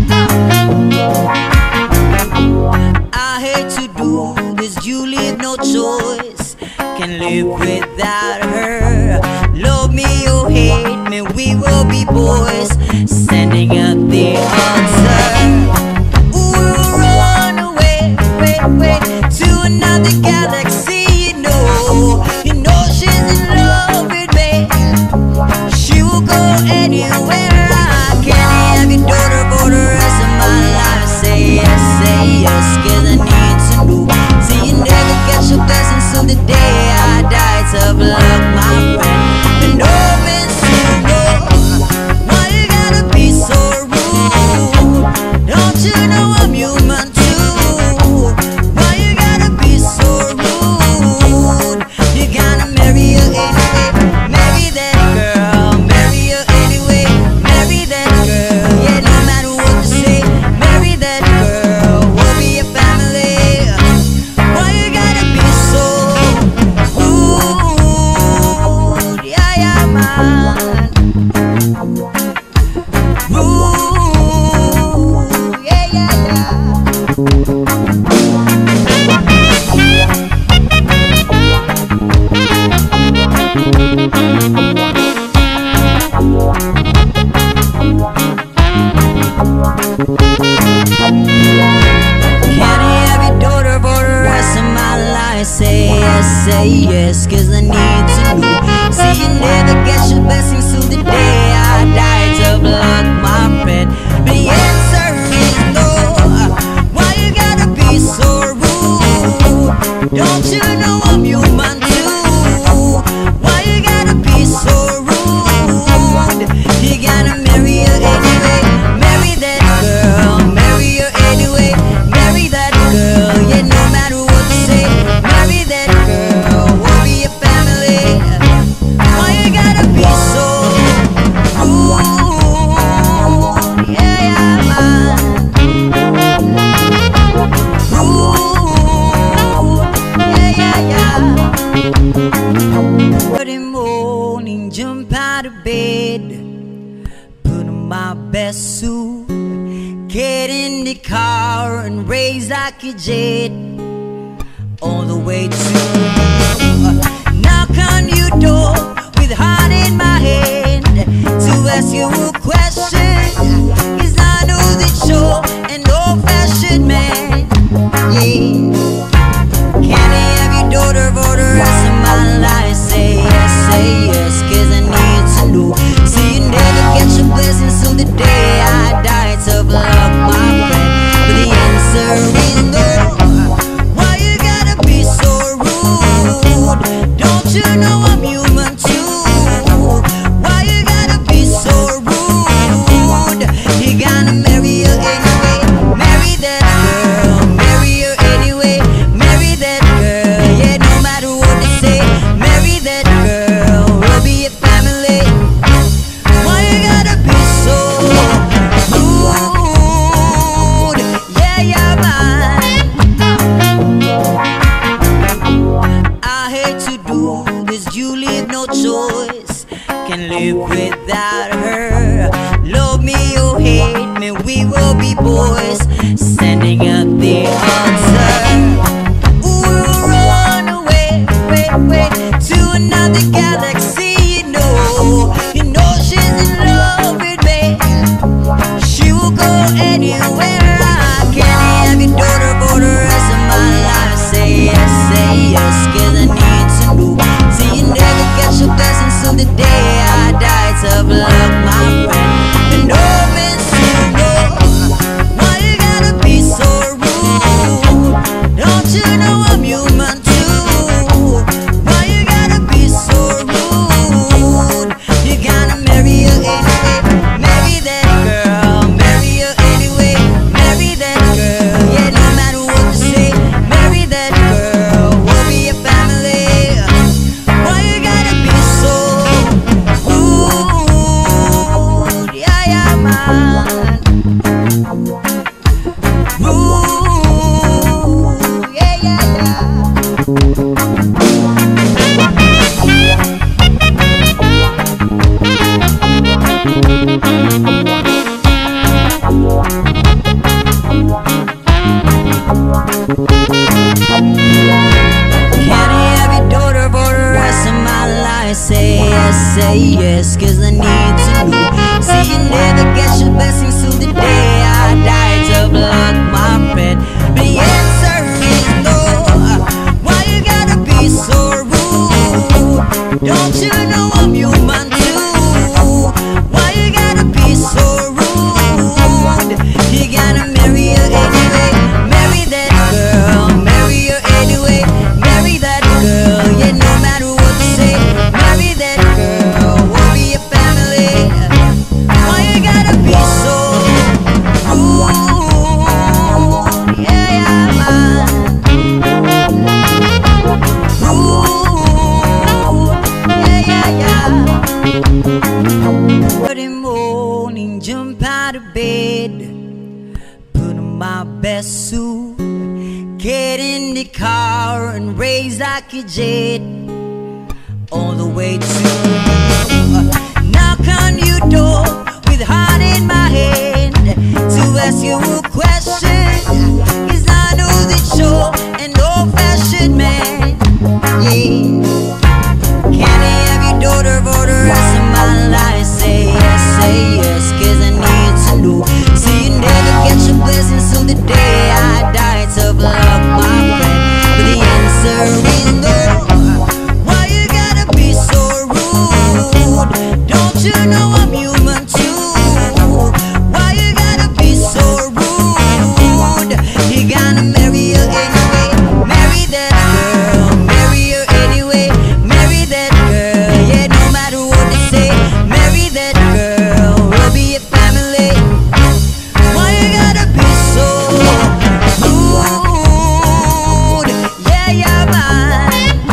I hate to do this, you leave no choice. Can live without her. Love me or hate me, we will be boys. Standing at the altar. Ooh, run away, wait, to another galaxy. You know she's in love with me. She will go anywhere. Can I have your daughter for the rest of my life? Say yes, 'cause I need to know. See, you never get your blessings till the day I die. Tough luck, my friend, but no one's to know. Why you gotta be so rude? Don't you know I'm human too? Why you gotta be so rude? You gotta marry her anyway. Marry that girl, marry her anyway. Marry that girl, yeah, no matter what you say. Marry that girl, we'll be a family. Why you gotta be so rude? Yeah, yeah, man. Rude, yeah, yeah, yeah. Can I have your daughter for the rest of my life? Say yes, 'cause I need to know. See, you never get your blessings till the day I die. Tough luck, my friend, but the answer is no. Why you gotta be so rude? Don't you know I'm human too? Why you gotta be so rude? You gotta marry her anyway. Marry that girl, marry her anyway. Marry that girl, yeah, no matter what you say. Marry that girl, we'll be a family. Why you gotta be so rude? Yeah, yeah, man. Rude, yeah, yeah, yeah. Early morning, jump out of bed, put on my best suit, get in the car and race like a jet all the way to knock on your door with heart in my hand to ask you a question. 'Cause I know that you're an old-fashioned man. Yeah. Can I have your daughter for the rest of my life? Say yes, 'cause I need to know. See, you never get your blessings till the day I die. Tough luck, my friend, but the answer is no. boys, standing at the altar. Ooh, run away, away to another galaxy. You know she's in love with me. She will go anywhere. I can have your daughter for the rest of my life. Say yes, 'cause I need to know. See, you never get your blessings till the day I die. Tough luck, my friend. And open soon, no. Why you gotta be so rude? Don't you know I'm human too? Why you gotta be so rude? You gotta marry her anyway. Marry that girl. Marry her anyway. Marry that girl. Yeah, no matter what you say. Marry that girl. We'll be a family. Why you gotta be so rude? Yeah, man. Rude. Yeah. Can I have your daughter for the rest of my life? Say yes, 'cause I need to know. See, you never get your blessings till the day I die. Tough luck, my friend. But the answer is no. Why you gotta be so rude? Don't you know I'm human too? Why you gotta be so rude? You gotta marry her anyway. Marry that girl. Marry her anyway. Marry that girl. Yeah, no matter what you say. Marry that girl. We'll be a family. Why you gotta be so rude? Yeah, man. Rude. Yeah. Early morning, jump out of bed, put on my best suit, get in the car and race like a jet all the way to knock on your door with heart in my hand to ask you a question. 'Cause I know that you're an old-fashioned man. Yeah. Can I have your daughter for the rest of my life? Say yes, 'cause I need to know. See, you never get your blessings till the day I die. Tough luck, my friend. But the answer is no. Why you gotta be so rude? Don't you know I'm human too? Why you gotta be so rude? You gotta marry her anyway. Marry that girl. Marry her anyway. Marry that girl. Yeah, no matter what they say. Marry that girl. We'll be a family. Why you gotta be so rude? Yeah, man.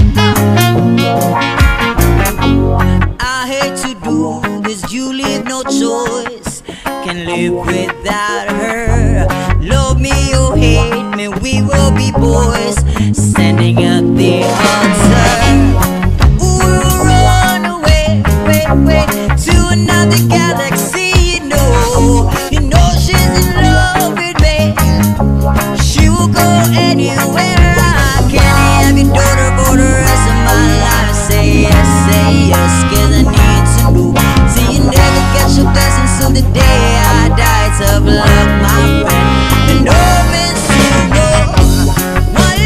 I hate to do this, you leave no choice. Can live without her. Love me or hate me, we will be boys, standing at the altar. Ooh, run away to another galaxy. You know she's in love with me. She will go anywhere. I can have your daughter for the rest of my life. Say yes, 'cause I need to know. See, you never get your blessings till the day I die. Tough luck, my friend. And open soon, no. Why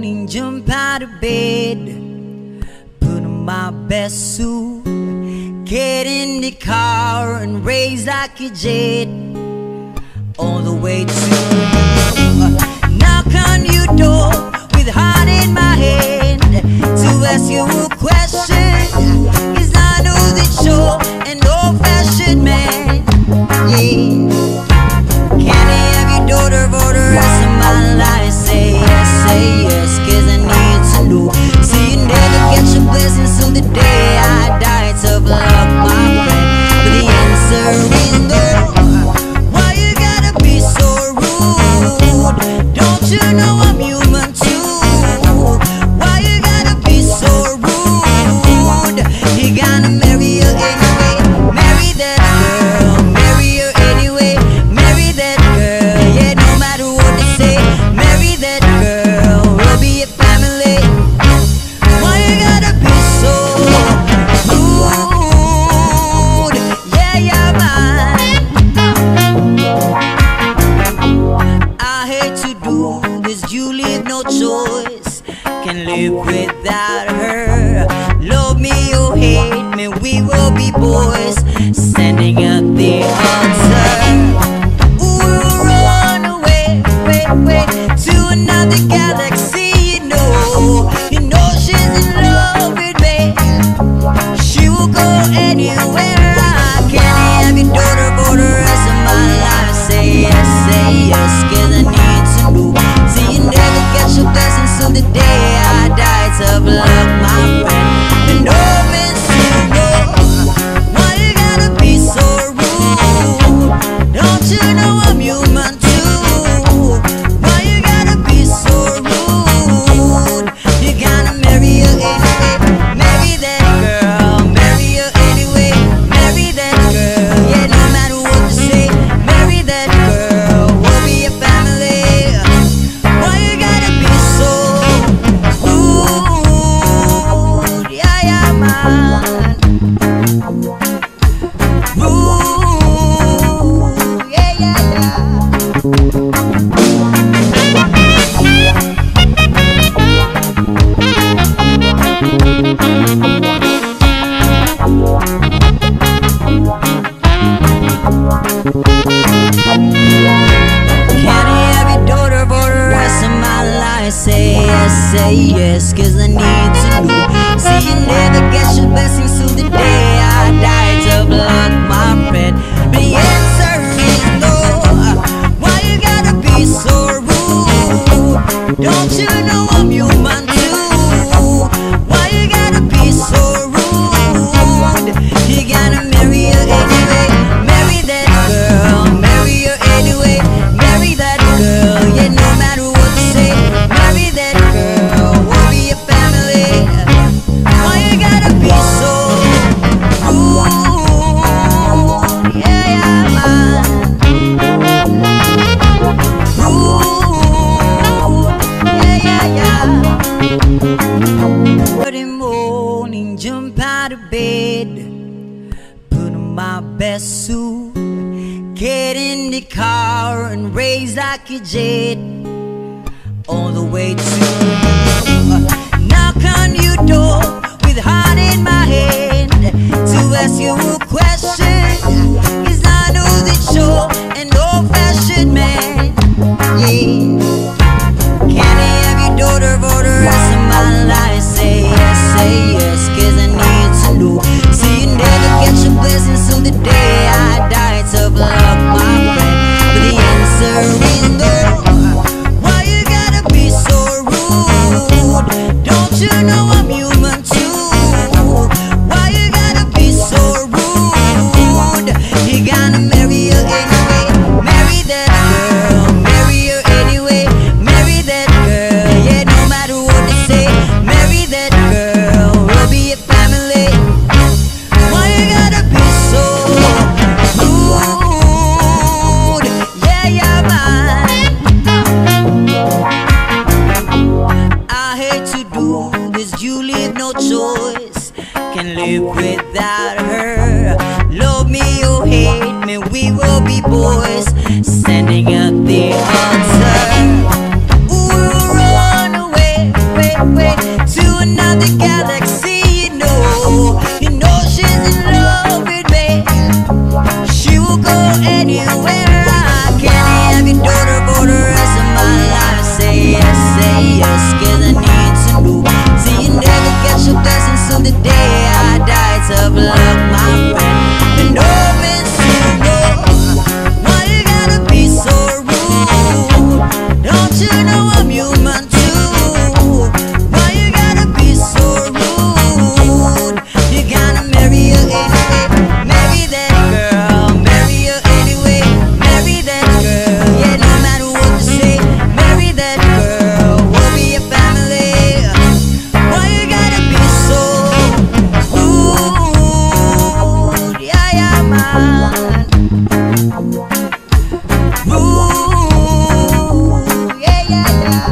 morning, jump out of bed, put on my best suit, get in the car and race like a jet all the way to knock on your door with heart in my hand to ask you a question. Is I know that you're an old-fashioned man, yeah. Can I have your daughter for the rest of my life? Say yes, cause I need to know. See, you never get your blessings till the day I die. Tough luck, my friend, but the answer is no. Why you gotta be so rude? Don't you know I'm human too? Why you gotta be so rude? You gotta marry her anyway, marry that girl, marry her anyway, marry that girl, yeah, no matter what they say, marry that girl, we'll be a family. Why you gotta be so rude? Yeah, man, I hate to do this, you leave no choice, can live without her. Love me or hate me, we will be boys, standing at the altar. Ooh, run away, way to another galaxy. You know she's in love with me. She will go anywhere. I can't have your daughter for the rest of my life. Say yes, cause I need to know. See, you never get your blessings till the day I die. Tough luck, my friend, but no means to know. Why you gotta be so rude? Don't you know I'm human too? Why you gotta be so rude? You gotta marry her anyway, marry that girl, marry her anyway, marry that girl, yeah, no matter what they say, marry that girl, we'll be a family. Why you gotta be so rude? Yeah, man, rude, yeah. Can I have your daughter for the rest of my life? Say yes, cause I need to know. See, you never get your blessings till the day I die. Tough luck, my friend, but the answer is no. Why you gotta be so rude? Don't you know I'm human too? Why you gotta be so rude? You gotta marry her anyway, marry that girl, marry her anyway, marry that girl, yeah, no matter what they say, marry that girl, we'll be a family. Why you gotta be so rude? Yeah, man, rude, yeah. Early morning, jump out of bed, put on my best suit, get in the car and race like a jet all the way to knock on your door with heart in my hand to ask you a question. Cause I know that you're an old-fashioned man, yeah. Can I have your daughter for the rest of my life? Say yes, cause I need to know. See, you never get your blessings till the day I die. Tough luck, my friend, but the answer is no. Why you gotta be so rude? Don't you know I'm human too? Why you gotta be so rude? You gotta marry her anyway, marry that girl, marry her anyway, marry that girl, yeah, no matter what they say, marry that girl, we'll be a family. Why you gotta be so rude? Yeah, man, I hate to do this, you leave no choice, can live without her. Love me or hate me, we will be boys, standing at the altar. Ooh, run away, way to another galaxy. You know she's in love with me. She will go anywhere. I can have your daughter for the rest of my life. Say yes, 'cause I need to know. See, you never get your blessings till the day I die. Tough luck, my friend. But no man's to know. Why you gotta be so rude? Don't you know I'm human too? Why you gotta be so rude? You gotta marry her anyway. Marry that girl. Marry her anyway. Marry that girl. Yeah, no matter what you say. Marry that girl. We'll be a family. Why you gotta be so rude? Yeah, yeah, man. Rude. Yeah, yeah, yeah.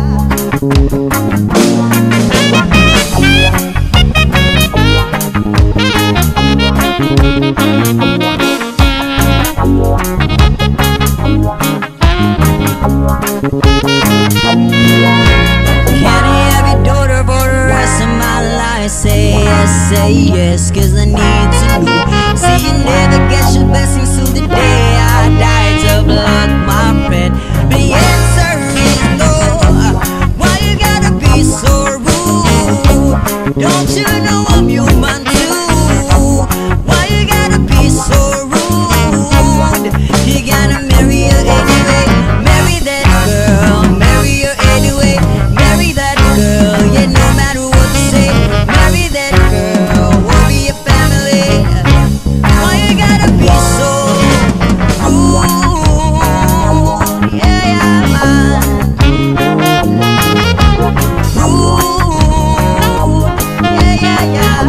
Can I have your daughter for the rest of my life? Say yes, 'cause I need to know. See, you never get your blessings till the day I die. Tough luck, my friend. But the answer is no. Why you gotta be so rude? Don't you know I'm human too? Why you gotta be so rude? You gotta marry her anyway. Marry that girl. Marry her anyway. Marry that girl. Yeah, no matter what you say. Marry that girl. We'll be a family. Why you gotta be so rude? Yeah, yeah, man. Rude. Yeah, yeah, yeah.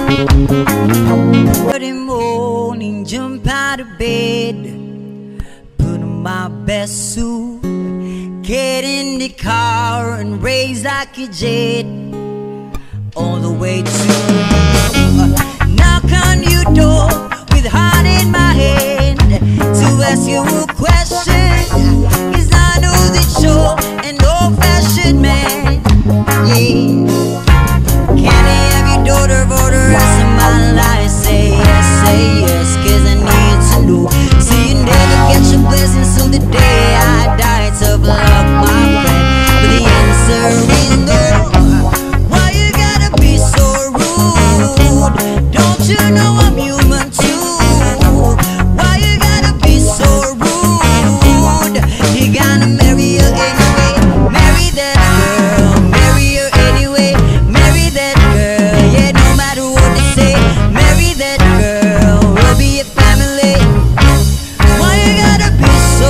Early morning, jump out of bed, put on my best suit, get in the car and race like a jet all the way to knock on your door with heart in my hand to ask you a question. 'Cause I know that you're an old-fashioned man. Yeah. Can I have your daughter for the rest of my life? Say yes, 'cause I need to know. See, you never get your blessings till the day I die. Tough luck, my friend. But the answer is no. Why you gotta be so rude? Don't you know I'm human too? Why you gotta be so rude? You gotta marry her anyway. Marry that girl. Marry her anyway. Marry that girl. Yeah, no matter what they say. Marry that girl. We'll be a family. Why you gotta be so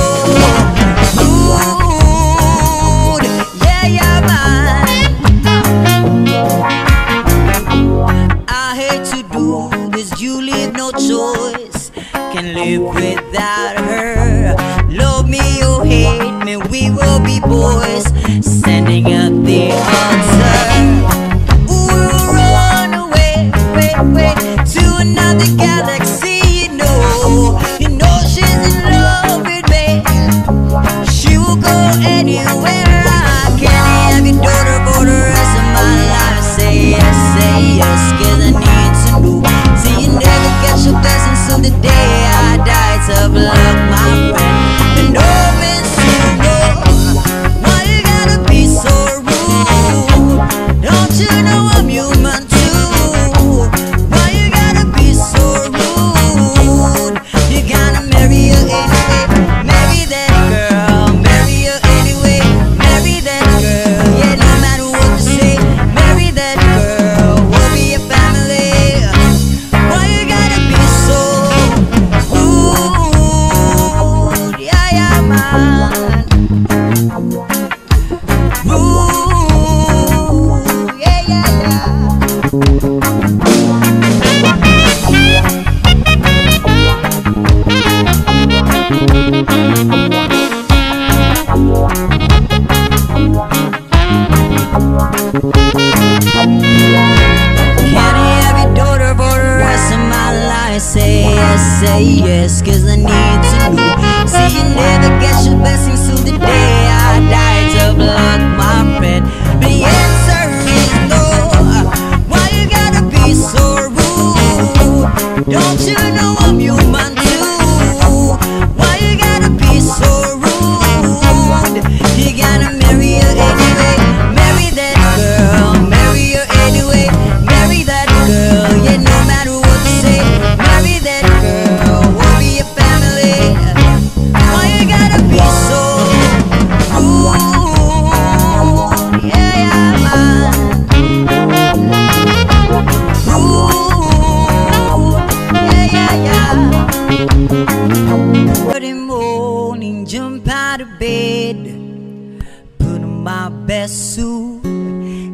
rude? Yeah, yeah, man. I hate to do this, you leave no choice. Can live without her. Love me or hate me, we will be boys. Standing at the altar. Ooh, run away, to another galaxy. You know she's in love with me. She will go anywhere. I can have your daughter for the rest of my life. Say yes, 'cause I need to know. See, you never get your blessings till the day I die. Tough luck, my friend. But no man's to know. Why you gotta be so rude? Don't you know I'm human too? Why you gotta be so rude? You gotta marry her anyway. Marry that girl. Marry her anyway. Marry that girl. Yeah, no matter what you say. Marry that girl. We'll be a family. Why you gotta be so rude? Yeah, yeah, man. Rude. Yeah, yeah, yeah. Can I have your daughter for the rest of my life? Say yes, 'cause I need to know. See, you never get your blessings till the day I die. Tough luck, my friend. But the answer is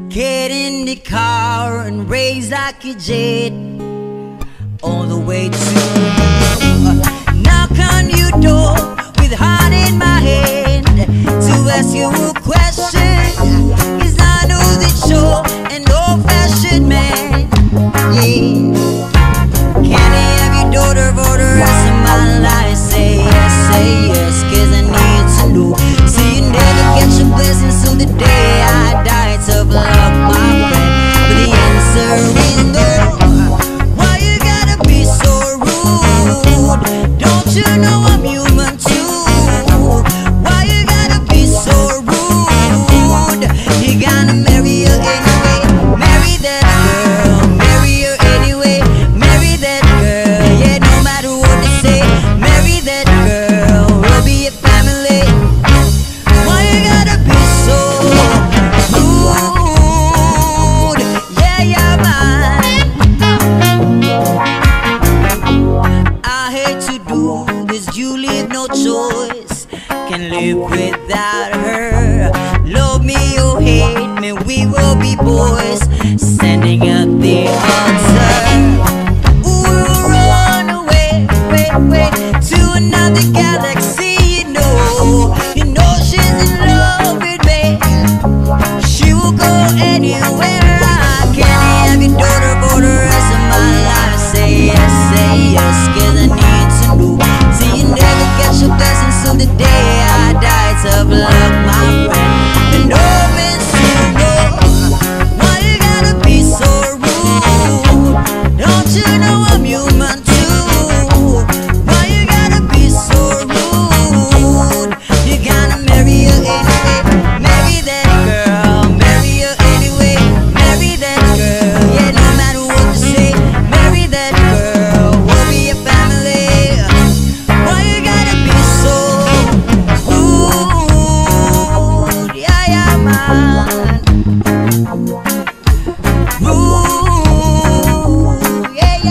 get in the car and race like a jet all the way to knock on your door with heart in my hand to ask you a question. 'Cause I know that you're an old-fashioned man. Yeah. Can I have your daughter for the rest of my life? Say yes, 'cause I need to know. See, you never get your blessings till the day I die. Tough luck, my friend, but the answer is no. Why you gotta be so rude? Don't you know I'm human too? Why you gotta be so rude? You gotta marry her anyway. Marry that girl, marry her anyway. Marry that girl, yeah, no matter what they say. Marry that girl, we'll be a family. Why you gotta be so rude? Yeah, man. I hate to do this, you leave no choice. Can live without her. Love me or hate me, we will be boys. Standing at the altar. Ooh, run away, wait, to another galaxy. You know she's in love with me. She will go anywhere. I can't have your daughter for the rest of my life. Say yes, 'cause I need to know. See, you never get your blessings till the day I die. Tough luck, my friend, but no one's to know. Why you gotta be so rude? Don't you know I'm human too? Why you gotta be so rude? You gotta marry her anyway. Marry that girl, marry her anyway. Marry that girl, yeah, no matter what they say. Marry that girl, we'll be a family. Why you gotta be so rude? Yeah, man. Rude, yeah.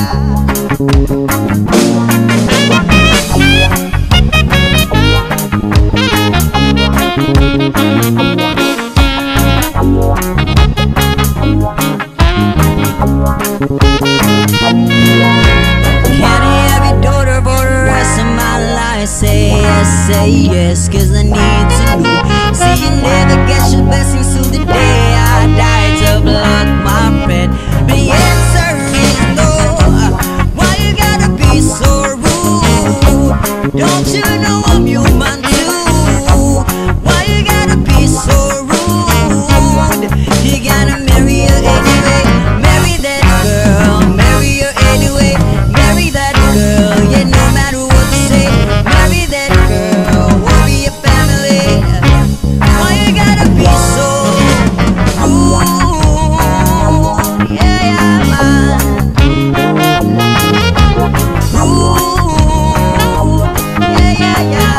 Can I have your daughter for the rest of my life? Say yes, 'cause I need to know. See, you never get your blessings till the day I die. Tough luck, my friend, but the answer is no. Why you gotta be so rude? Don't you know I'm human too? Why you gotta be so rude? You gotta marry her anyway. Marry that girl, marry her anyway. Marry that girl, yeah, no matter what they say. Marry that girl, we'll be a family. Why you gotta be so rude? Yeah, man. Rude, yeah.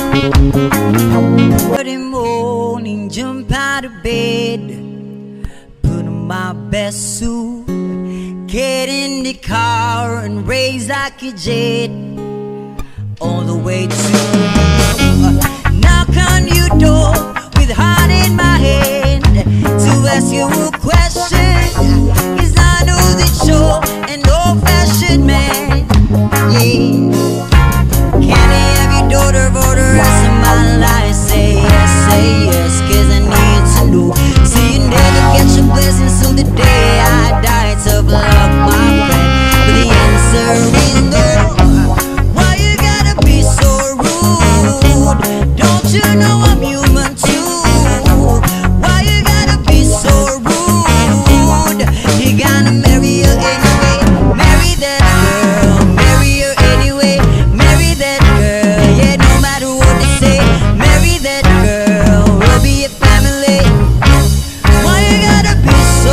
Early morning, jump out of bed, put on my best suit, get in the car and race like a jet all the way to knock on your door with heart in my hand to ask you a question. 'Cause I know that you're an old-fashioned man. Yeah. Can I have your daughter for the rest of my life? Say yes, 'cause I need to know. See, you never get your blessings till the day I die. Tough luck, my friend, but the answer is no. Why you gotta be so rude? Don't you know I'm human too? Why you gotta be so rude? You gotta marry her anyway. Marry that girl, marry her anyway. Marry that girl, yeah, no matter what they say. Marry that girl, we'll be a family. Why you gotta be so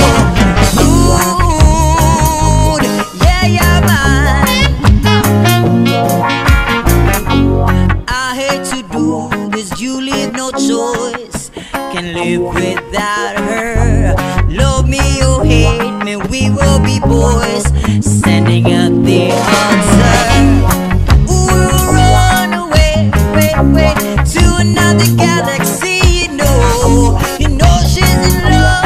rude? Yeah, man. I hate to do this, you leave no choice. Can live without her. Love me or hate me, we will be boys. Standing at the altar. Ooh, run away, wait, to another galaxy. You know she's in love.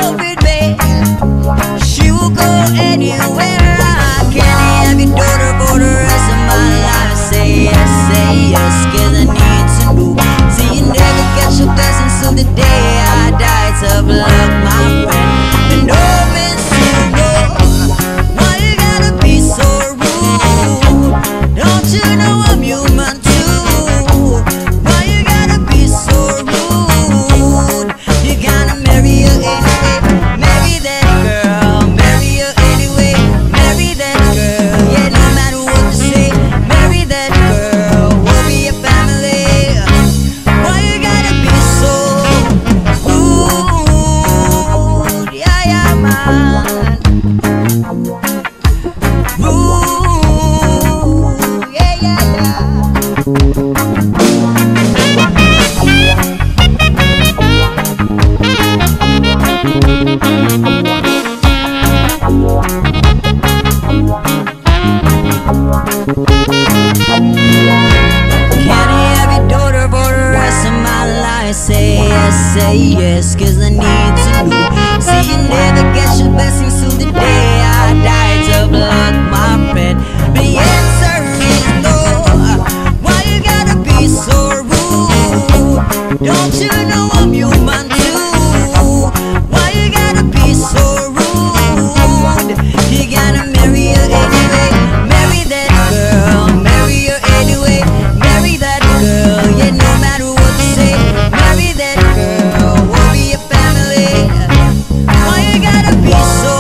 my friend. Been open to know why you gotta be so rude. Don't you know I'm human too? Why you gotta be so rude? You gotta marry her anyway, marry that girl, marry her anyway, marry that girl. Yeah, no matter what they say, marry that girl. We'll be a family. Why you gotta be so rude? Yeah, yeah, man. Rude. Yeah, yeah, yeah. Can I have your daughter for the rest of my life? Say yes, cause I need to know. See, you never get your blessings till the day I die. Tough luck, my friend, but the answer is no. Why you gotta be so rude? Don't you know I'm human too? Why you gotta be so rude? You gotta marry her anyway, marry that girl, marry her anyway, marry that girl. Yeah, no matter what they say, marry that girl. We'll be a family. Why you gotta be so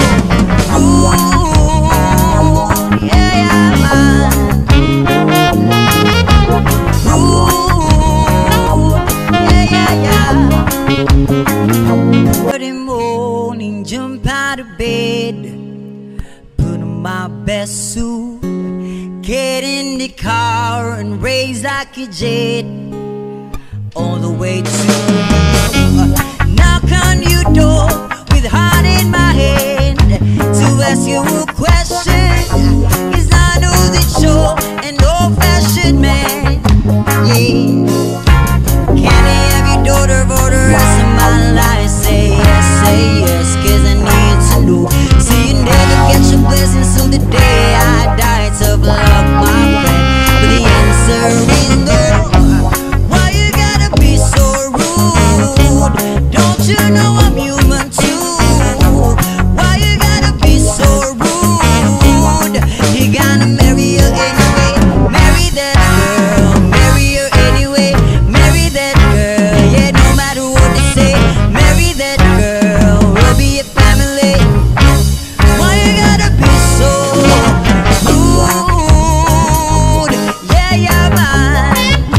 rude? Yeah, yeah, man. Rude. Yeah, yeah, yeah. Early morning, jump out of bed, put on my best suit, get in the car and race like a jet all the way to knock on your door with heart in my hand to ask you a question. Cause I know that you're an old-fashioned man. Yeah. Can I have your daughter for the rest of my life? Say yes, cause I need to know. See, you never get your blessings till the day I die. Tough luck, my friend, but the answer is no. Why you gotta be so rude? Don't you know I'm human too? Why you gotta be so rude? You gotta marry her anyway, marry that girl, marry her anyway, marry that girl. Yeah, no matter what they say, marry that girl. We'll be a family. Why you gotta be so rude? Yeah, yeah, man.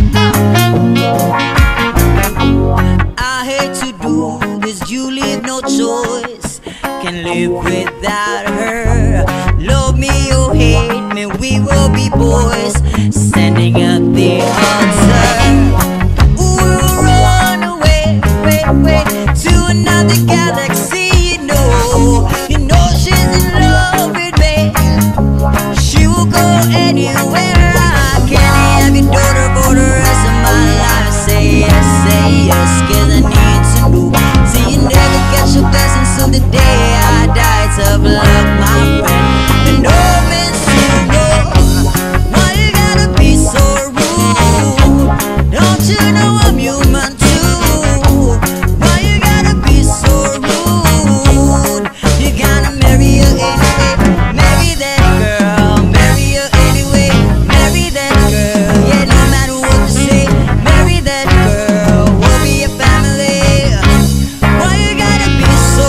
I hate to do this, you leave no choice. Can live without her. Love me or hate me, we will be boys. Standing at the altar. Ooh, we'll run away, to another galaxy. You know she's in love with me. She will go anywhere. I can't have your daughter for the rest of my life. Say yes, cause I need to know. See, you never get your blessings till the day I die. Tough luck, my friend, but no means to know. Why you gotta be so rude? Don't you know I'm human too? Why you gotta be so rude? You gotta marry her anyway, marry that girl, marry her anyway, marry that girl. Yeah, no matter what they say, marry that girl. We'll be a family. Why you gotta be so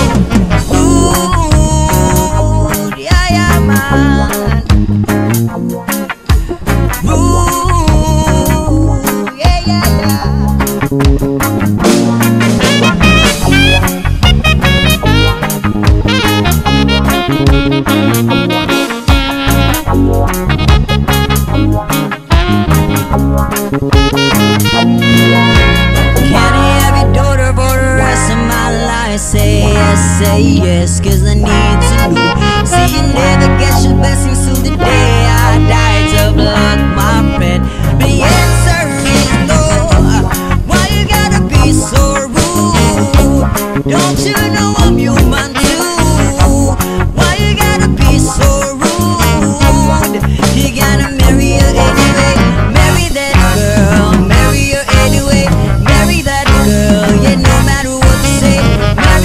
rude? Yeah, yeah, man. Rude. Yeah, yeah, yeah. Can I have your daughter for the rest of my life? Say yes, cause I need to know. See, you never get your blessings till the day I die. Tough luck, my friend, but the answer is no. Why you gotta be so rude? Don't you know I'm human too? Why you gotta be so rude? You gotta marry her anyway, marry that girl, marry her anyway, marry that girl. Yeah, no matter what they say, marry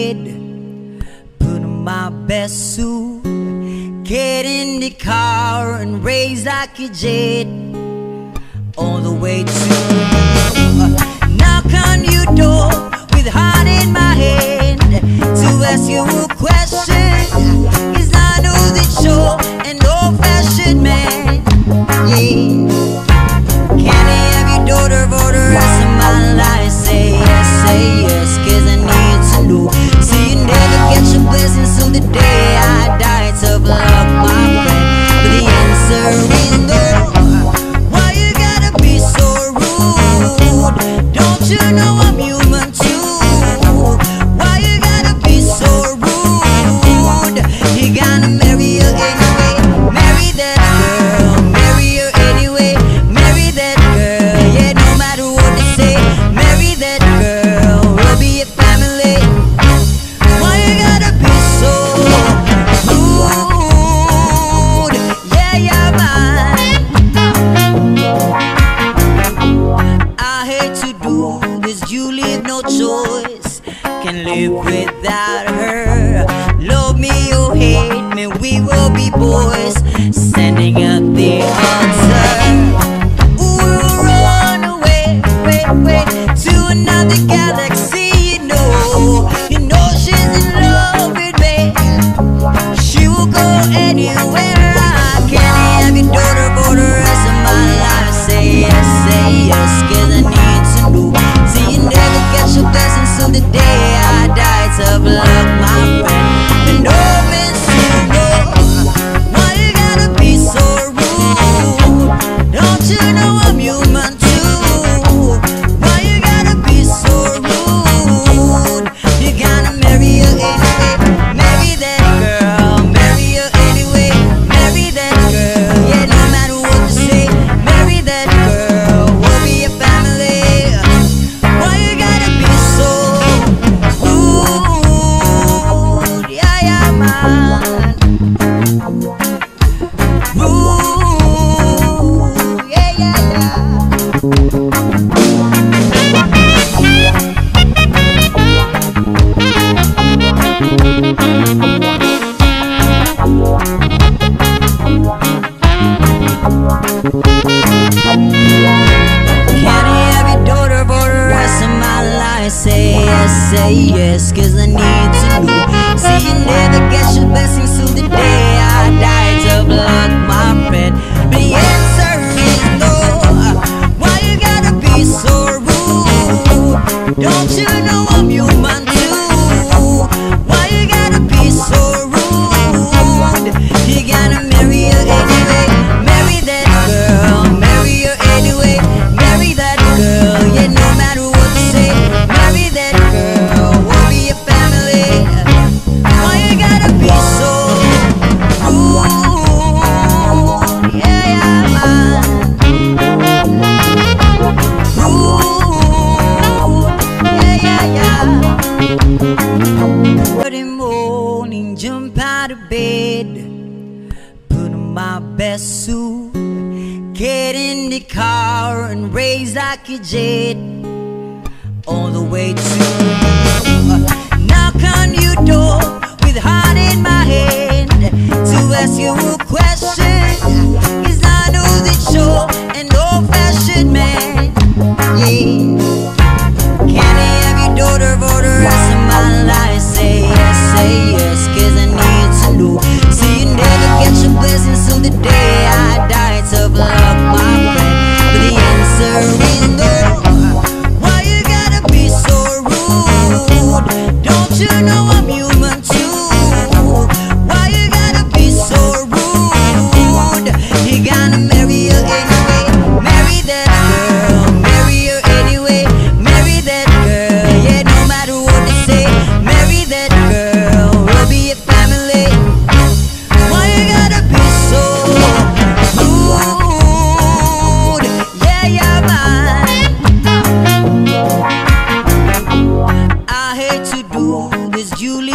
bed, put on my best suit, get in the car and race like a jet all the way to knock on your door with heart in my hand to ask you a question. Is I know that you're an old-fashioned man, yeah. Can I have your daughter for the rest of my life? Say yes, 'cause I need to know. See, you never get your blessings till the day I die. Tough luck, my friend, but the answer is no. Why you gotta be so rude? Don't you know I'm human too? Why you gotta be so rude? You gotta marry her anyway. Marry that girl, marry her anyway. Marry that girl, yeah, no matter what they say. Marry that girl, we'll be a family. Why you gotta be so rude? Yeah, man, I hate to do this, you leave no choice. Can live without her. Love me or hate me, we will be boys, standing at the altar. We'll run away, to another galaxy. You know she's in love with me. She will go anywhere. Can I have your daughter for the rest of my life? Say yes, 'cause I need to know. See, you never get your blessings till the day I die. Tough luck, my friend, but no means to know. Why you gotta be so rude? Don't you know I'm human too? Why you gotta be so rude? You gotta marry her anyway. Marry that girl, marry her anyway. Marry that girl, yeah, no matter what they say. Marry that girl, we'll be a family. Why you gotta be so rude? Yeah, man. Rude, yeah. Can I have your daughter for the rest of my life? Say yes, 'cause I need to know. See, you never get your blessings till the day I die. Tough luck, my friend, but the answer is no. Why you gotta be so rude? Don't you know I'm human too? Why you gotta be so rude? You gotta marry her anyway. Marry that girl, marry her anyway. Marry that girl, yeah, no matter what they say. Marry that girl, we'll be a family. Why you gotta be so rude? Yeah, man. Rude, yeah. Early morning, jump out of bed, put on my best suit, get in the car and race like a jet all the way to knock on your door with heart in my hand to ask you a question. Is I know that you're an old-fashioned man, yeah. Can I have your daughter for the rest of my life? Say yes, 'cause I need to know. See, you never get your blessings till the day I die. Tough luck, my friend, but the answer is no. Why you gotta be so rude? Don't you know I'm human too? Why you gotta be so rude? You gotta marry her anyway. Marry that girl, marry her anyway. Marry that girl, yeah, no matter what they say. Marry that girl, we'll be a family. Why you gotta be so rude? Yeah, man. I hate to do this, Julie.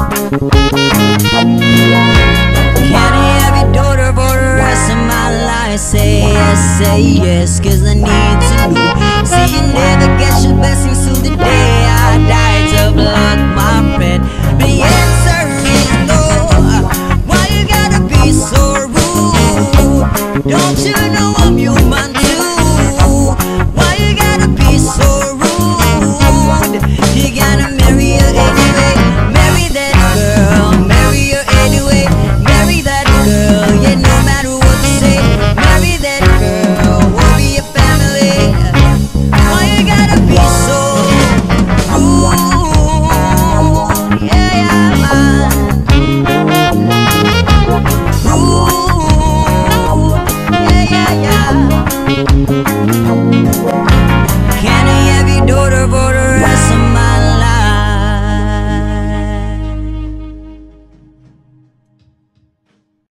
Can I have your daughter for the rest of my life? Say yes, 'cause I need to know. See, you never get your blessing